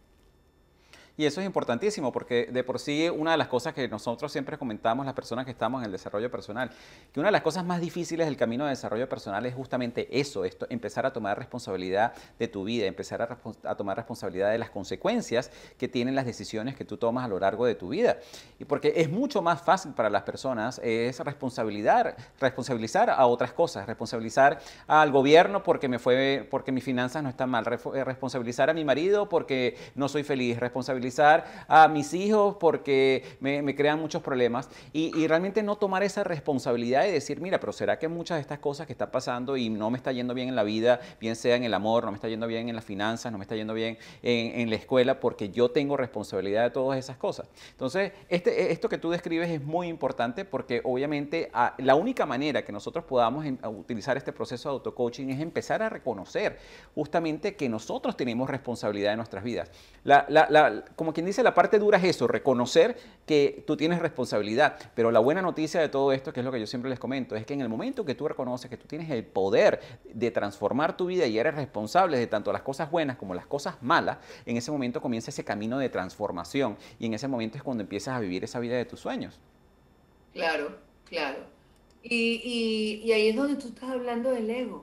Y eso es importantísimo porque de por sí una de las cosas que nosotros siempre comentamos las personas que estamos en el desarrollo personal, que una de las cosas más difíciles del camino de desarrollo personal es justamente eso, esto, empezar a tomar responsabilidad de tu vida, empezar a, a tomar responsabilidad de las consecuencias que tienen las decisiones que tú tomas a lo largo de tu vida. Y porque es mucho más fácil para las personas es responsabilizar, responsabilizar a otras cosas, responsabilizar al gobierno porque me fue, porque mis finanzas no están mal, responsabilizar a mi marido porque no soy feliz, responsabilizar a mis hijos porque me, me crean muchos problemas y, y realmente no tomar esa responsabilidad y decir, mira, pero ¿será que muchas de estas cosas que están pasando y no me está yendo bien en la vida, bien sea en el amor, no me está yendo bien en las finanzas, no me está yendo bien en, en la escuela, porque yo tengo responsabilidad de todas esas cosas? Entonces, este, esto que tú describes es muy importante porque obviamente a, la única manera que nosotros podamos en, utilizar este proceso de auto-coaching es empezar a reconocer justamente que nosotros tenemos responsabilidad de nuestras vidas. La, la, la, como quien dice, la parte dura es eso, reconocer que tú tienes responsabilidad. Pero la buena noticia de todo esto, que es lo que yo siempre les comento, es que en el momento que tú reconoces que tú tienes el poder de transformar tu vida y eres responsable de tanto las cosas buenas como las cosas malas, en ese momento comienza ese camino de transformación y en ese momento es cuando empiezas a vivir esa vida de tus sueños. Claro, claro. Y, y, y ahí es donde tú estás hablando del ego,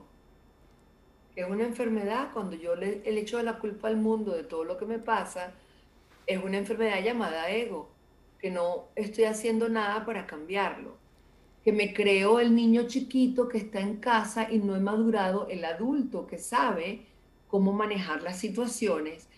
que es una enfermedad. Cuando yo le, le echo la culpa al mundo de todo lo que me pasa, es una enfermedad llamada ego, que no estoy haciendo nada para cambiarlo, que me creo el niño chiquito que está en casa y no he madurado el adulto que sabe cómo manejar las situaciones,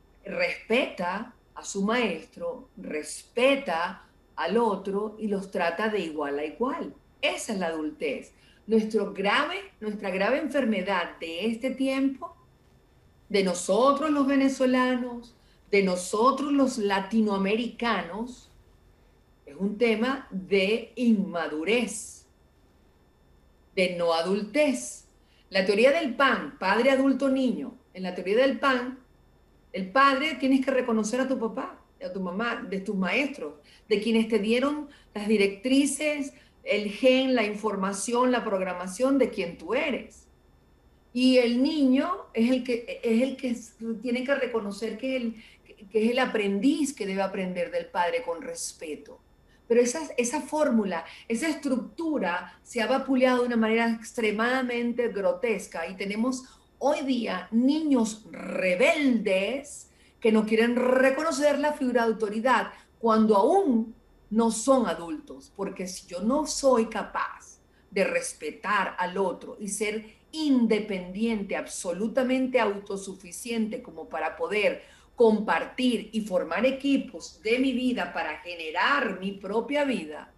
respeta a su maestro, respeta al otro y los trata de igual a igual. Esa es la adultez. Nuestro grave, nuestra grave enfermedad de este tiempo, de nosotros los venezolanos, de nosotros los latinoamericanos, es un tema de inmadurez, de no adultez. La teoría del pan, padre, adulto, niño. En la teoría del pan, el padre tienes que reconocer a tu papá, a tu mamá, de tus maestros, de quienes te dieron las directrices, el gen, la información, la programación de quien tú eres. Y el niño es el que, es el que tiene que reconocer que, el, que es el aprendiz que debe aprender del padre con respeto. Pero esa, esa fórmula, esa estructura se ha vapuleado de una manera extremadamente grotesca y tenemos hoy día niños rebeldes que no quieren reconocer la figura de autoridad cuando aún no son adultos, porque si yo no soy capaz de respetar al otro y ser independiente, absolutamente autosuficiente como para poder compartir y formar equipos de mi vida para generar mi propia vida,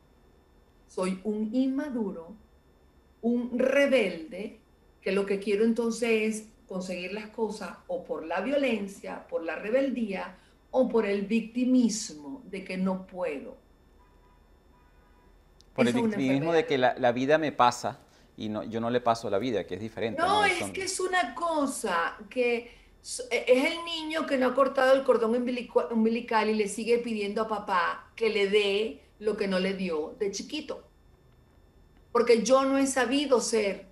soy un inmaduro, un rebelde, que lo que quiero entonces es conseguir las cosas o por la violencia, por la rebeldía o por el victimismo de que no puedo. Por el Esa es una victimismo de enfermedad. que la, la vida me pasa y no, yo no le paso la vida, que es diferente, No, ¿no? es Son- que es una cosa que s- e, es el niño que no ha cortado el cordón umbilico- umbilical y le sigue pidiendo a papá que le dé lo que no le dio de chiquito. Porque yo no he sabido ser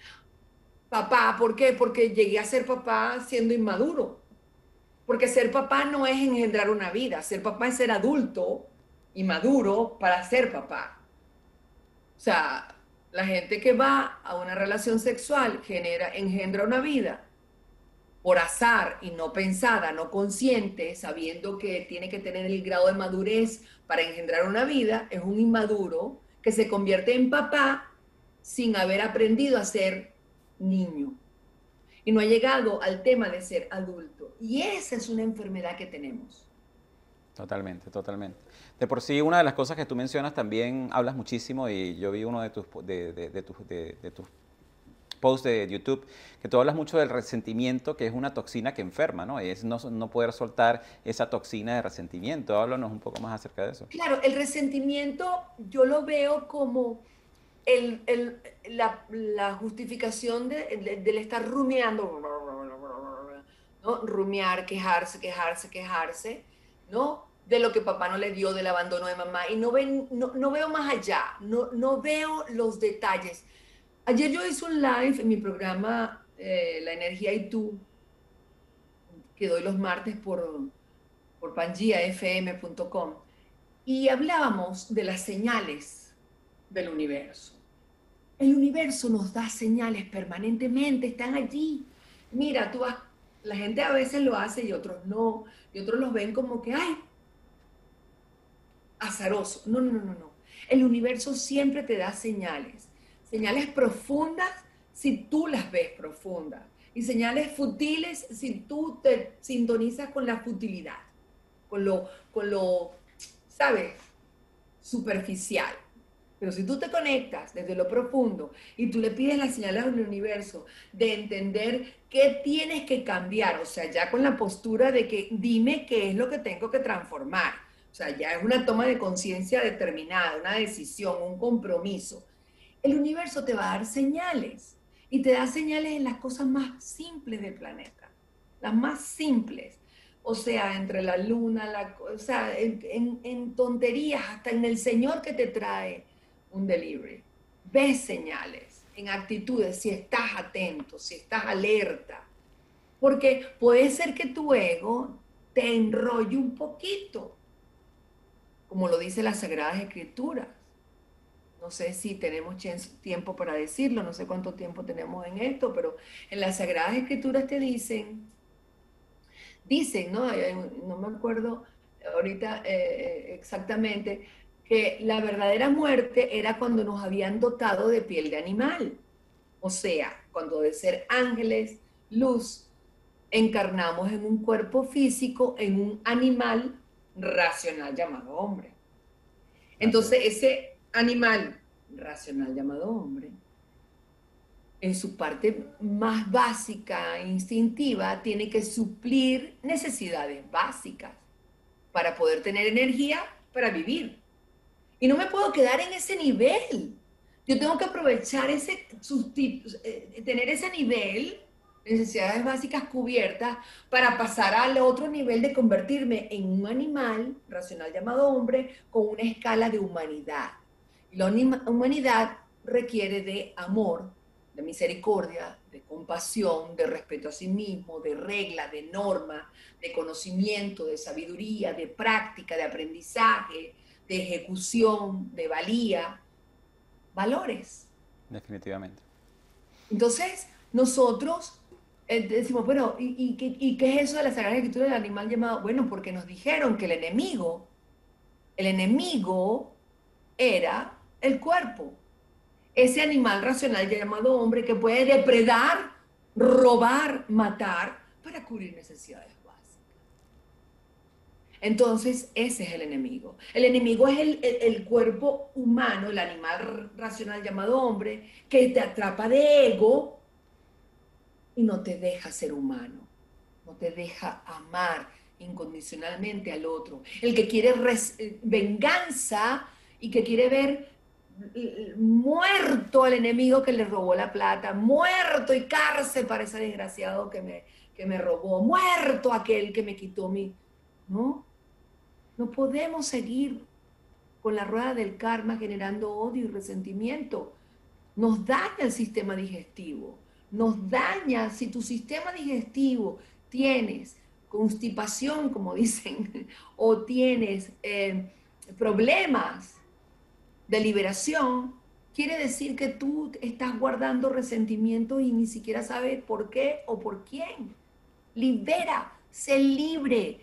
papá. ¿Por qué? Porque llegué a ser papá siendo inmaduro. Porque ser papá no es engendrar una vida. Ser papá es ser adulto y maduro para ser papá. O sea, la gente que va a una relación sexual genera, engendra una vida por azar y no pensada, no consciente, sabiendo que tiene que tener el grado de madurez para engendrar una vida, es un inmaduro que se convierte en papá sin haber aprendido a ser niño y no ha llegado al tema de ser adulto. Y esa es una enfermedad que tenemos. Totalmente, totalmente. De por sí, una de las cosas que tú mencionas también hablas muchísimo y yo vi uno de tus, de, de, de tus, de, de tus posts de YouTube, que tú hablas mucho del resentimiento, que es una toxina que enferma, ¿no? Es no, no poder soltar esa toxina de resentimiento. Háblanos un poco más acerca de eso. Claro, el resentimiento yo lo veo como el, el, la, la justificación de, de, del estar rumiando, ¿no? Rumiar, quejarse, quejarse, quejarse, ¿no? De lo que papá no le dio, del abandono de mamá. Y no, ven, no, no veo más allá, no, no veo los detalles. Ayer yo hice un live en mi programa eh, La Energía y Tú, que doy los martes por, por pangia f m punto com, y hablábamos de las señales del universo. El universo nos da señales permanentemente, están allí. Mira, tú vas, la gente a veces lo hace y otros no, y otros los ven como que, ay, azaroso. No, no, no, no. El universo siempre te da señales. Señales profundas si tú las ves profundas. Y señales futiles si tú te sintonizas con la futilidad, con lo, con lo, ¿sabes? Superficial. Pero si tú te conectas desde lo profundo y tú le pides las señales al universo de entender qué tienes que cambiar, o sea, ya con la postura de que dime qué es lo que tengo que transformar. O sea, ya es una toma de conciencia determinada, una decisión, un compromiso. El universo te va a dar señales y te da señales en las cosas más simples del planeta, las más simples. O sea, entre la luna, la, o sea, en, en, en tonterías, hasta en el Señor que te trae un delivery. Ves señales en actitudes, si estás atento, si estás alerta. Porque puede ser que tu ego te enrolle un poquito, como lo dice las Sagradas Escrituras. No sé si tenemos tiempo para decirlo, no sé cuánto tiempo tenemos en esto, pero en las Sagradas Escrituras te dicen, dicen, ¿no? No me acuerdo ahorita eh, exactamente, que la verdadera muerte era cuando nos habían dotado de piel de animal. O sea, cuando de ser ángeles, luz, encarnamos en un cuerpo físico, en un animal racional llamado hombre. Entonces, ese animal racional llamado hombre, en su parte más básica, instintiva, tiene que suplir necesidades básicas para poder tener energía para vivir. Y no me puedo quedar en ese nivel. Yo tengo que aprovechar ese, eh, tener ese nivel, necesidades básicas cubiertas, para pasar al otro nivel de convertirme en un animal racional llamado hombre con una escala de humanidad. Y la humanidad requiere de amor, de misericordia, de compasión, de respeto a sí mismo, de regla, de norma, de conocimiento, de sabiduría, de práctica, de aprendizaje, de ejecución, de valía, valores. Definitivamente. Entonces, nosotros eh, decimos, bueno, ¿y, y, qué, ¿y qué es eso de la Sagrada Escritura del animal llamado? Bueno, porque nos dijeron que el enemigo, el enemigo era el cuerpo. Ese animal racional llamado hombre que puede depredar, robar, matar para cubrir necesidades básicas. Entonces, ese es el enemigo. El enemigo es el, el, el cuerpo humano, el animal racional llamado hombre, que te atrapa de ego y no te deja ser humano, no te deja amar incondicionalmente al otro. El que quiere venganza y que quiere ver muerto al enemigo que le robó la plata, muerto y cárcel para ese desgraciado que me, que me robó, muerto aquel que me quitó mi... ¿No? No podemos seguir con la rueda del karma generando odio y resentimiento. Nos daña el sistema digestivo, nos daña. Si tu sistema digestivo tienes constipación, como dicen, o tienes eh, problemas de liberación, quiere decir que tú estás guardando resentimiento y ni siquiera sabes por qué o por quién. Libera, sé libre,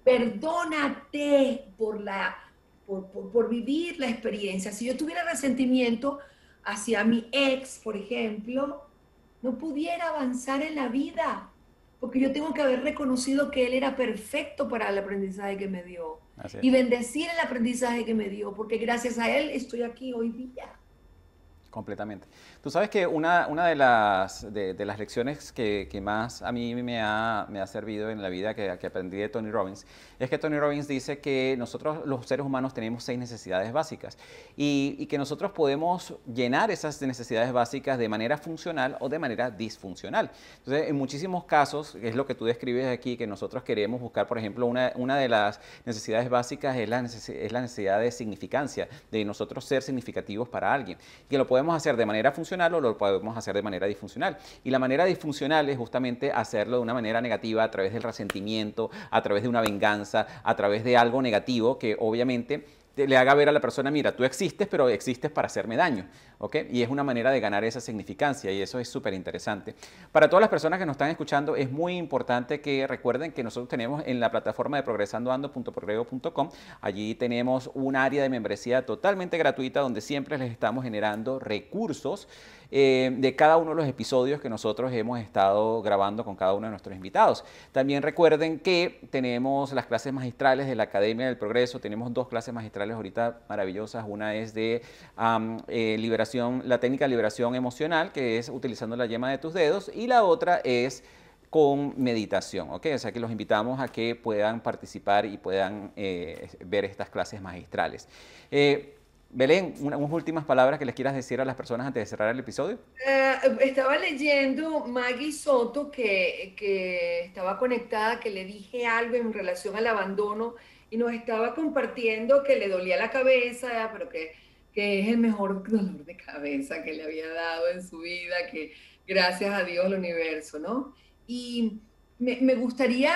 perdónate por, la, por, por, por vivir la experiencia. Si yo tuviera resentimiento hacia mi ex, por ejemplo, no pudiera avanzar en la vida, porque yo tengo que haber reconocido que él era perfecto para el aprendizaje que me dio. Y bendecir el aprendizaje que me dio, porque gracias a él estoy aquí hoy día. Completamente. Tú sabes que una, una de, las, de, de las lecciones que, que más a mí me ha, me ha servido en la vida, que, que aprendí de Tony Robbins, es que Tony Robbins dice que nosotros los seres humanos tenemos seis necesidades básicas y, y que nosotros podemos llenar esas necesidades básicas de manera funcional o de manera disfuncional. Entonces, en muchísimos casos, es lo que tú describes aquí, que nosotros queremos buscar, por ejemplo, una, una de las necesidades básicas es la, neces es la necesidad de significancia, de nosotros ser significativos para alguien, que lo podemos hacer de manera funcional o lo podemos hacer de manera disfuncional. Y la manera disfuncional es justamente hacerlo de una manera negativa a través del resentimiento, a través de una venganza, a través de algo negativo que obviamente le haga ver a la persona, mira, tú existes, pero existes para hacerme daño, ¿ok? Y es una manera de ganar esa significancia y eso es súper interesante. Para todas las personas que nos están escuchando, es muy importante que recuerden que nosotros tenemos en la plataforma de progresando ando punto progrego punto com, allí tenemos un área de membresía totalmente gratuita donde siempre les estamos generando recursos eh, de cada uno de los episodios que nosotros hemos estado grabando con cada uno de nuestros invitados. También recuerden que tenemos las clases magistrales de la Academia del Progreso, tenemos dos clases magistrales ahorita maravillosas, una es de um, eh, liberación, la técnica de liberación emocional, que es utilizando la yema de tus dedos, y la otra es con meditación, ¿ok? O sea que los invitamos a que puedan participar y puedan eh, ver estas clases magistrales. Eh, Belén, una, unas últimas palabras que les quieras decir a las personas antes de cerrar el episodio. Uh, estaba leyendo Maggie Soto que, que estaba conectada, que le dije algo en relación al abandono y nos estaba compartiendo que le dolía la cabeza, pero que, que es el mejor dolor de cabeza que le había dado en su vida, que gracias a Dios, el universo, ¿no? Y me, me gustaría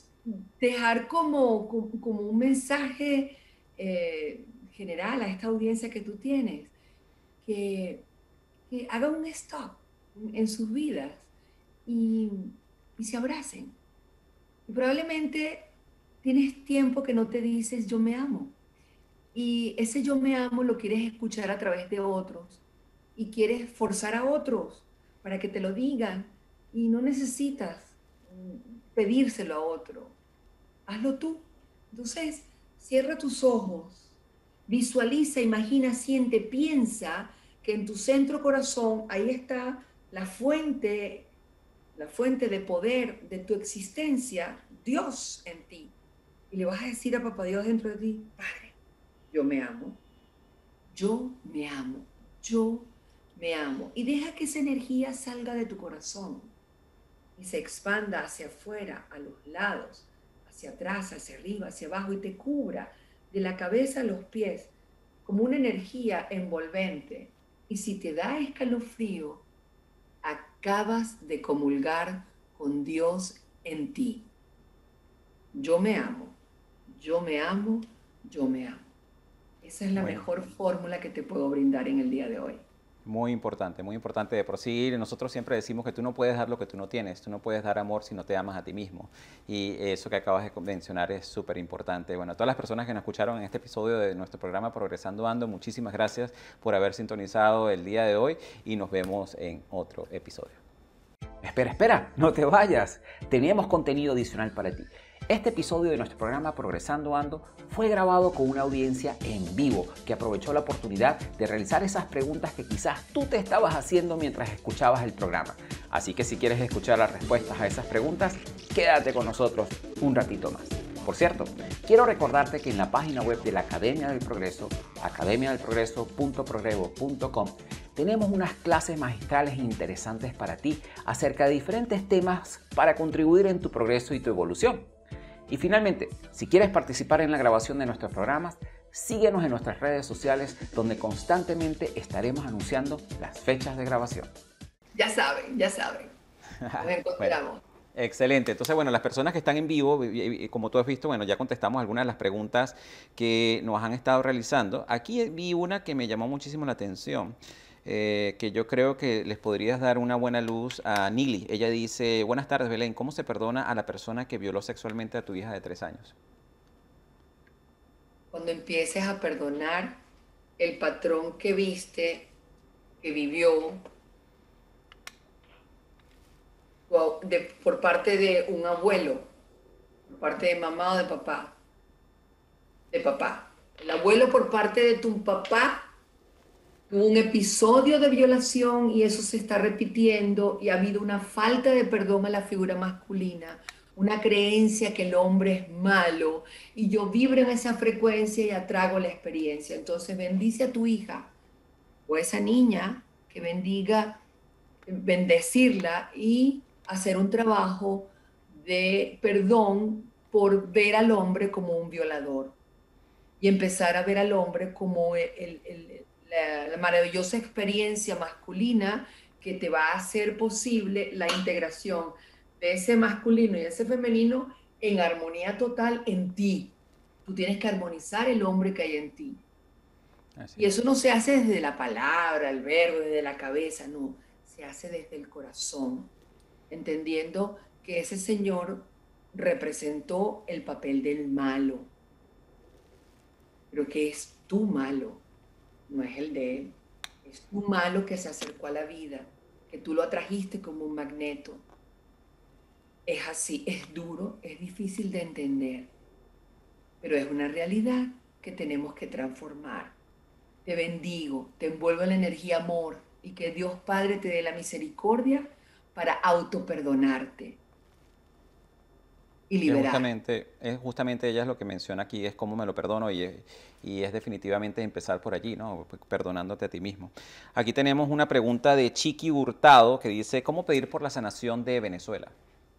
dejar como, como, como un mensaje eh, general a esta audiencia que tú tienes, que, que haga un stop en sus vidas y, y se abracen. Y probablemente tienes tiempo que no te dices yo me amo. Y ese yo me amo lo quieres escuchar a través de otros. Y quieres forzar a otros para que te lo digan. Y no necesitas pedírselo a otro. Hazlo tú. Entonces, cierra tus ojos. Visualiza, imagina, siente, piensa que en tu centro corazón ahí está la fuente, la fuente de poder de tu existencia, Dios en ti. Y le vas a decir a Papá Dios dentro de ti, Padre, yo me amo, yo me amo, yo me amo. Y deja que esa energía salga de tu corazón y se expanda hacia afuera, a los lados, hacia atrás, hacia arriba, hacia abajo y te cubra de la cabeza a los pies como una energía envolvente. Y si te da escalofrío, acabas de comulgar con Dios en ti. Yo me amo, yo me amo, yo me amo. Esa es la Bueno. mejor fórmula que te puedo brindar en el día de hoy. Muy importante, muy importante de por sí. Nosotros siempre decimos que tú no puedes dar lo que tú no tienes, tú no puedes dar amor si no te amas a ti mismo. Y eso que acabas de mencionar es súper importante. Bueno, a todas las personas que nos escucharon en este episodio de nuestro programa Progresando Ando, muchísimas gracias por haber sintonizado el día de hoy y nos vemos en otro episodio. Espera, espera, no te vayas. Teníamos contenido adicional para ti. Este episodio de nuestro programa Progresando Ando fue grabado con una audiencia en vivo que aprovechó la oportunidad de realizar esas preguntas que quizás tú te estabas haciendo mientras escuchabas el programa. Así que si quieres escuchar las respuestas a esas preguntas, quédate con nosotros un ratito más. Por cierto, quiero recordarte que en la página web de la Academia del Progreso, academia del progreso punto progrevo punto com, tenemos unas clases magistrales interesantes para ti acerca de diferentes temas para contribuir en tu progreso y tu evolución. Y finalmente, si quieres participar en la grabación de nuestros programas, síguenos en nuestras redes sociales donde constantemente estaremos anunciando las fechas de grabación. Ya saben, ya saben. Nos encontramos. Bueno, excelente. Entonces, bueno, las personas que están en vivo, como tú has visto, bueno, ya contestamos algunas de las preguntas que nos han estado realizando. Aquí vi una que me llamó muchísimo la atención. Eh, que yo creo que les podrías dar una buena luz a Nili. Ella dice, buenas tardes, Belén, ¿cómo se perdona a la persona que violó sexualmente a tu hija de tres años? Cuando empieces a perdonar el patrón que viste, que vivió, de, por parte de un abuelo, por parte de mamá o de papá, de papá. El abuelo por parte de tu papá tuvo un episodio de violación y eso se está repitiendo y ha habido una falta de perdón a la figura masculina, una creencia que el hombre es malo y yo vibro en esa frecuencia y atrago la experiencia. Entonces bendice a tu hija o a esa niña, que bendiga, bendecirla y hacer un trabajo de perdón por ver al hombre como un violador y empezar a ver al hombre como el, el, el La, la maravillosa experiencia masculina que te va a hacer posible la integración de ese masculino y ese femenino en armonía total en ti. Tú tienes que armonizar el hombre que hay en ti. Así Y es. eso no se hace desde la palabra, el verbo, desde la cabeza, no. Se hace desde el corazón, entendiendo que ese señor representó el papel del malo, pero que es tu malo. No es el de él, es tu malo que se acercó a la vida, que tú lo atrajiste como un magneto. Es así, es duro, es difícil de entender, pero es una realidad que tenemos que transformar. Te bendigo, te envuelvo en la energía amor y que Dios Padre te dé la misericordia para autoperdonarte y Que liberar. justamente, es justamente ella es lo que menciona aquí, es cómo me lo perdono y es, y es definitivamente empezar por allí, ¿no? Perdonándote a ti mismo. Aquí tenemos una pregunta de Chiqui Hurtado que dice, ¿cómo pedir por la sanación de Venezuela?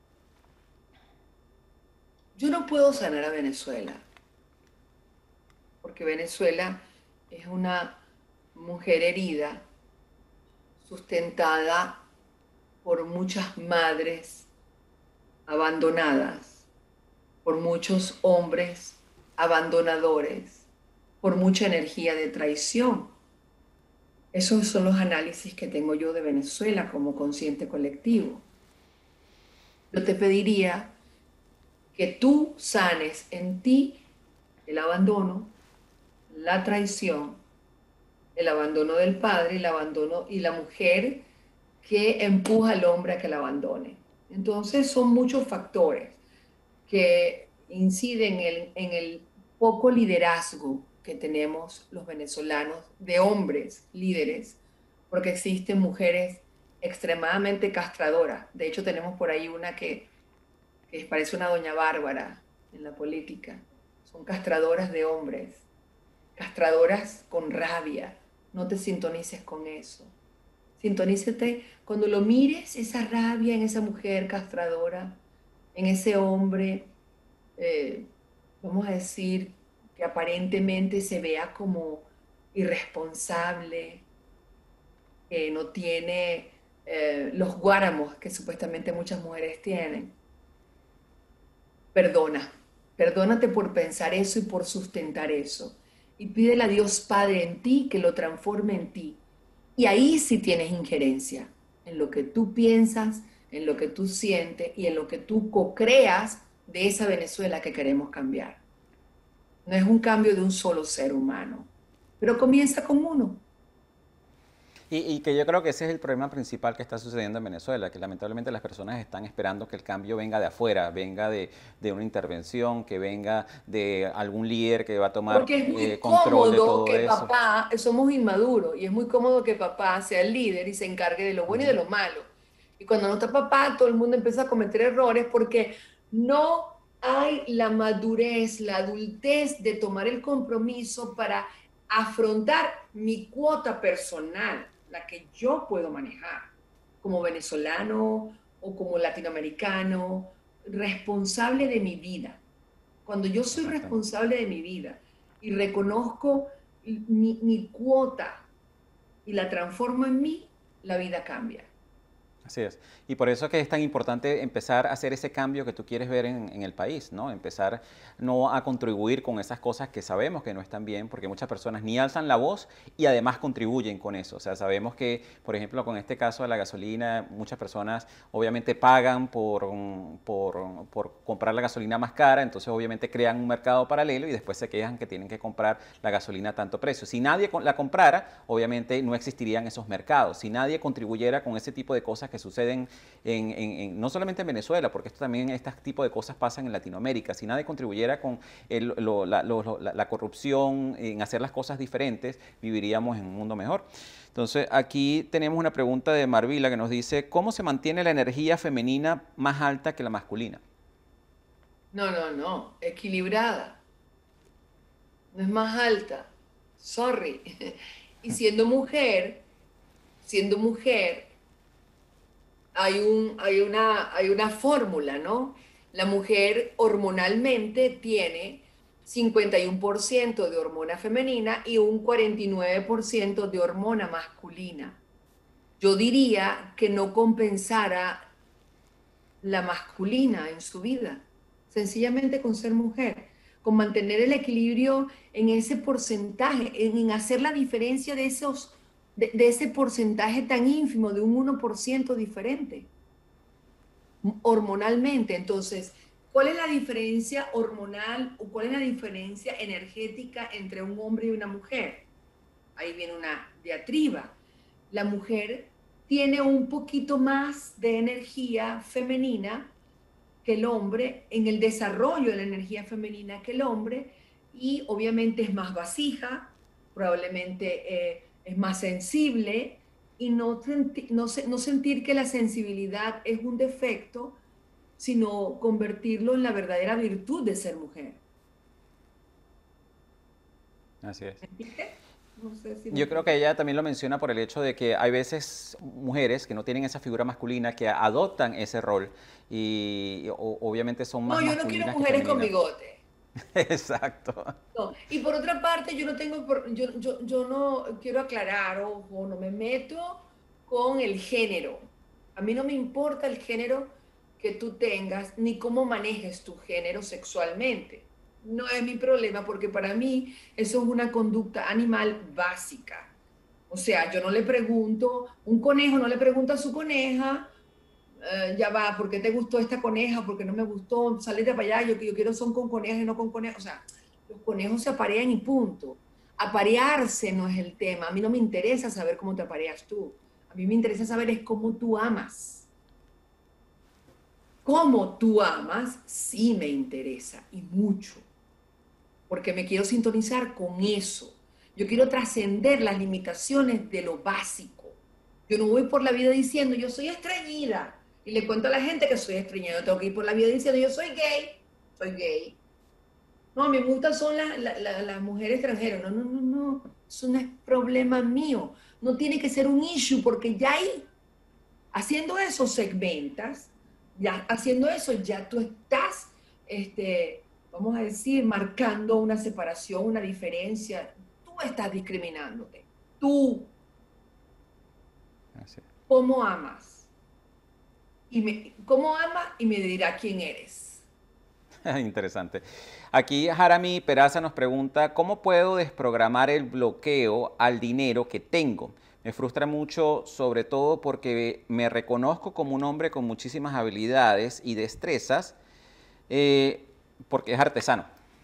Yo no puedo sanar a Venezuela, porque Venezuela es una mujer herida, sustentada por muchas madres abandonadas, por muchos hombres abandonadores, por mucha energía de traición. Esos son los análisis que tengo yo de Venezuela como consciente colectivo. Yo te pediría que tú sanes en ti el abandono, la traición, el abandono del padre, el abandono y la mujer que empuja al hombre a que la abandone. Entonces son muchos factores que inciden en el, en el poco liderazgo que tenemos los venezolanos de hombres líderes, porque existen mujeres extremadamente castradoras. De hecho, tenemos por ahí una que, que parece una doña Bárbara en la política. Son castradoras de hombres, castradoras con rabia, no te sintonices con eso. Sintonízate cuando lo mires, esa rabia en esa mujer castradora, en ese hombre, eh, vamos a decir, que aparentemente se vea como irresponsable, que no tiene eh, los guáramos que supuestamente muchas mujeres tienen. Perdona, perdónate por pensar eso y por sustentar eso. Y pídele a Dios Padre en ti que lo transforme en ti. Y ahí sí tienes injerencia en lo que tú piensas, en lo que tú sientes y en lo que tú co-creas de esa Venezuela que queremos cambiar. No es un cambio de un solo ser humano, pero comienza con uno. Y, y que yo creo que ese es el problema principal que está sucediendo en Venezuela, que lamentablemente las personas están esperando que el cambio venga de afuera, venga de, de una intervención, que venga de algún líder que va a tomar Porque es muy eh, control de cómodo todo que eso. papá, somos inmaduros, y es muy cómodo que papá sea el líder y se encargue de lo bueno y de Ujú. lo malo. Y cuando no está papá, todo el mundo empieza a cometer errores porque no hay la madurez, la adultez de tomar el compromiso para afrontar mi cuota personal, la que yo puedo manejar como venezolano o como latinoamericano, responsable de mi vida. Cuando yo soy Exactamente. responsable de mi vida y reconozco mi, mi cuota y la transformo en mí, la vida cambia. Así es. Y por eso es que es tan importante empezar a hacer ese cambio que tú quieres ver en, en el país, ¿no? Empezar no a contribuir con esas cosas que sabemos que no están bien, porque muchas personas ni alzan la voz y además contribuyen con eso. O sea, sabemos que, por ejemplo, con este caso de la gasolina, muchas personas obviamente pagan por, por, por comprar la gasolina más cara, entonces obviamente crean un mercado paralelo y después se quejan que tienen que comprar la gasolina a tanto precio. Si nadie la comprara, obviamente no existirían esos mercados. Si nadie contribuyera con ese tipo de cosas que suceden en, en, en, no solamente en Venezuela, porque esto también, este tipo de cosas pasan en Latinoamérica. Si nadie contribuyera con el, lo, la, lo, la, la corrupción, en hacer las cosas diferentes, viviríamos en un mundo mejor. Entonces, aquí tenemos una pregunta de Marvila que nos dice, ¿cómo se mantiene la energía femenina más alta que la masculina? No, no, no, equilibrada, no es más alta, sorry. Y siendo mujer, siendo mujer, hay, un, hay una, hay una fórmula, ¿no? La mujer hormonalmente tiene cincuenta y uno por ciento de hormona femenina y un cuarenta y nueve por ciento de hormona masculina. Yo diría que no compensara la masculina en su vida, sencillamente con ser mujer, con mantener el equilibrio en ese porcentaje, en, en hacer la diferencia de, esos, de, de ese porcentaje tan ínfimo, de un uno por ciento diferente, hormonalmente. Entonces, ¿cuál es la diferencia hormonal o cuál es la diferencia energética entre un hombre y una mujer? Ahí viene una diatriba. La mujer tiene un poquito más de energía femenina que el hombre, en el desarrollo de la energía femenina que el hombre, y obviamente es más vasija, probablemente eh, es más sensible, y no, senti no, se no sentir que la sensibilidad es un defecto, sino convertirlo en la verdadera virtud de ser mujer. Así es. ¿Me expliqué? No sé si me Yo creo que expliqué. ella también lo menciona por el hecho de que hay veces mujeres que no tienen esa figura masculina que adoptan ese rol y, o- obviamente son No, más yo no quiero masculinas que mujeres con femeninas. bigote. Exacto. No. Y por otra parte, yo no tengo, por- yo, yo, yo no quiero aclarar, ojo, no me meto con el género. A mí no me importa el género que tú tengas, ni cómo manejes tu género sexualmente. No es mi problema, porque para mí eso es una conducta animal básica. O sea, yo no le pregunto, un conejo no le pregunta a su coneja, eh, ya va, ¿por qué te gustó esta coneja? ¿Por qué no me gustó? Salite para allá, yo que yo quiero son con conejas y no con conejos. O sea, los conejos se aparean y punto. Aparearse no es el tema. A mí no me interesa saber cómo te apareas tú. A mí me interesa saber es cómo tú amas. Cómo tú amas sí me interesa y mucho, porque me quiero sintonizar con eso. Yo quiero trascender las limitaciones de lo básico. Yo no voy por la vida diciendo, yo soy estreñida, y le cuento a la gente que soy estreñida. Yo tengo que ir por la vida diciendo, yo soy gay, soy gay. No, a mí me gustan son las, las, las, las mujeres extranjeras. No, no, no, no. Eso no es problema mío. No tiene que ser un issue porque ya ahí, haciendo eso, segmentas. Ya haciendo eso, ya tú estás, este, vamos a decir, marcando una separación, una diferencia. Tú estás discriminándote. Tú. Así. ¿Cómo amas? Y me, ¿Cómo amas? Y me dirá quién eres. Interesante. Aquí Jarami Peraza nos pregunta, ¿cómo puedo desprogramar el bloqueo al dinero que tengo? Me frustra mucho, sobre todo porque me reconozco como un hombre con muchísimas habilidades y destrezas, eh, porque es artesano.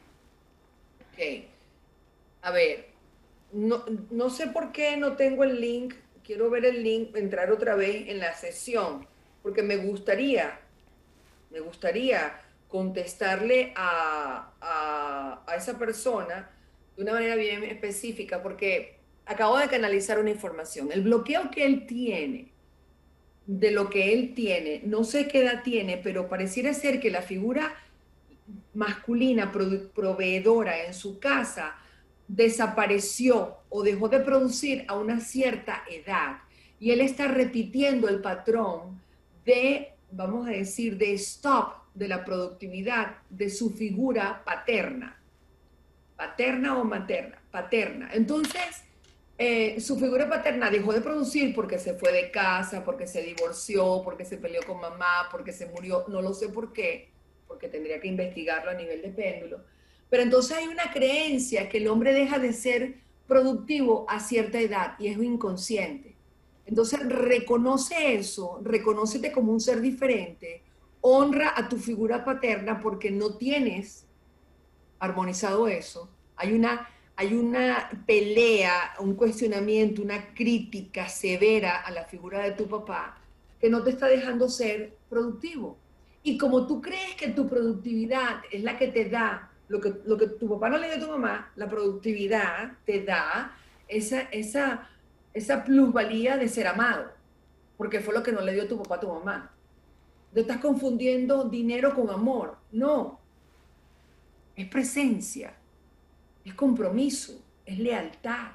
Ok. A ver, no, no sé por qué no tengo el link. Quiero ver el link, entrar otra vez en la sesión, porque me gustaría, me gustaría contestarle a, a, a esa persona de una manera bien específica, porque acabo de canalizar una información. El bloqueo que él tiene, de lo que él tiene, no sé qué edad tiene, pero pareciera ser que la figura masculina proveedora en su casa desapareció o dejó de producir a una cierta edad. Y él está repitiendo el patrón de, vamos a decir, de stop de la productividad de su figura paterna. Paterna o materna, paterna. Entonces, eh, su figura paterna dejó de producir porque se fue de casa, porque se divorció, porque se peleó con mamá, porque se murió, no lo sé por qué, porque tendría que investigarlo a nivel de péndulo. Pero entonces hay una creencia que el hombre deja de ser productivo a cierta edad y es inconsciente. Entonces reconoce eso, reconócete como un ser diferente, honra a tu figura paterna porque no tienes armonizado eso. Hay una, hay una pelea, un cuestionamiento, una crítica severa a la figura de tu papá que no te está dejando ser productivo. Y como tú crees que tu productividad es la que te da, lo que, lo que tu papá no le dio a tu mamá, la productividad te da esa, esa, esa plusvalía de ser amado, porque fue lo que no le dio tu papá a tu mamá. Te estás confundiendo dinero con amor. No. Es presencia, es compromiso, es lealtad.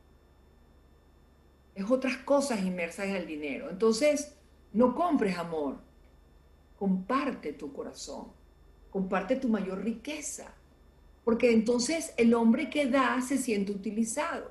Es otras cosas inmersas en el dinero. Entonces, no compres amor. Comparte tu corazón, comparte tu mayor riqueza, porque entonces el hombre que da se siente utilizado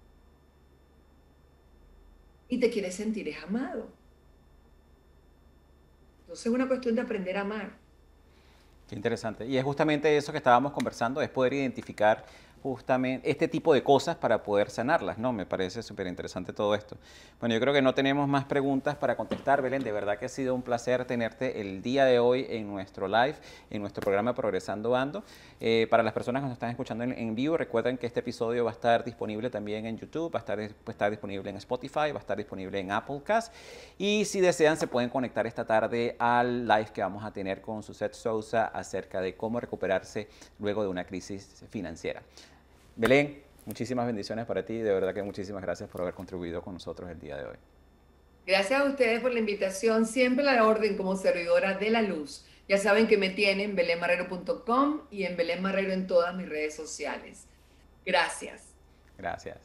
y te quiere sentir es amado. Entonces es una cuestión de aprender a amar. Qué interesante. Y es justamente eso que estábamos conversando, es poder identificar justamente este tipo de cosas para poder sanarlas, ¿no? Me parece súper interesante todo esto. Bueno, yo creo que no tenemos más preguntas para contestar, Belén. De verdad que ha sido un placer tenerte el día de hoy en nuestro live, en nuestro programa Progresando Ando. Eh, para las personas que nos están escuchando en, en vivo, recuerden que este episodio va a estar disponible también en YouTube, va a estar, va a estar disponible en Spotify, va a estar disponible en Applecast. Y si desean, se pueden conectar esta tarde al live que vamos a tener con Suzette Sousa acerca de cómo recuperarse luego de una crisis financiera. Belén, muchísimas bendiciones para ti. De verdad que muchísimas gracias por haber contribuido con nosotros el día de hoy. Gracias a ustedes por la invitación. Siempre a la orden como servidora de la luz. Ya saben que me tienen en belén marrero punto com y en Belén Marrero en todas mis redes sociales. Gracias. Gracias.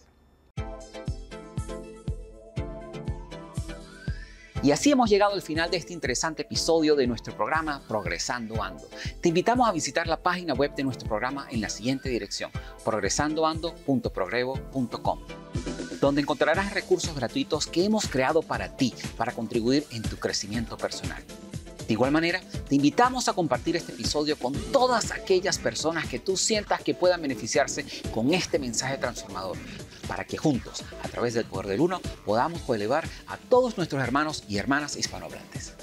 Y así hemos llegado al final de este interesante episodio de nuestro programa Progresando Ando. Te invitamos a visitar la página web de nuestro programa en la siguiente dirección, progresando ando punto progrevo punto com, donde encontrarás recursos gratuitos que hemos creado para ti, para contribuir en tu crecimiento personal. De igual manera, te invitamos a compartir este episodio con todas aquellas personas que tú sientas que puedan beneficiarse con este mensaje transformador, para que juntos, a través del poder del uno, podamos coelevar a todos nuestros hermanos y hermanas hispanohablantes.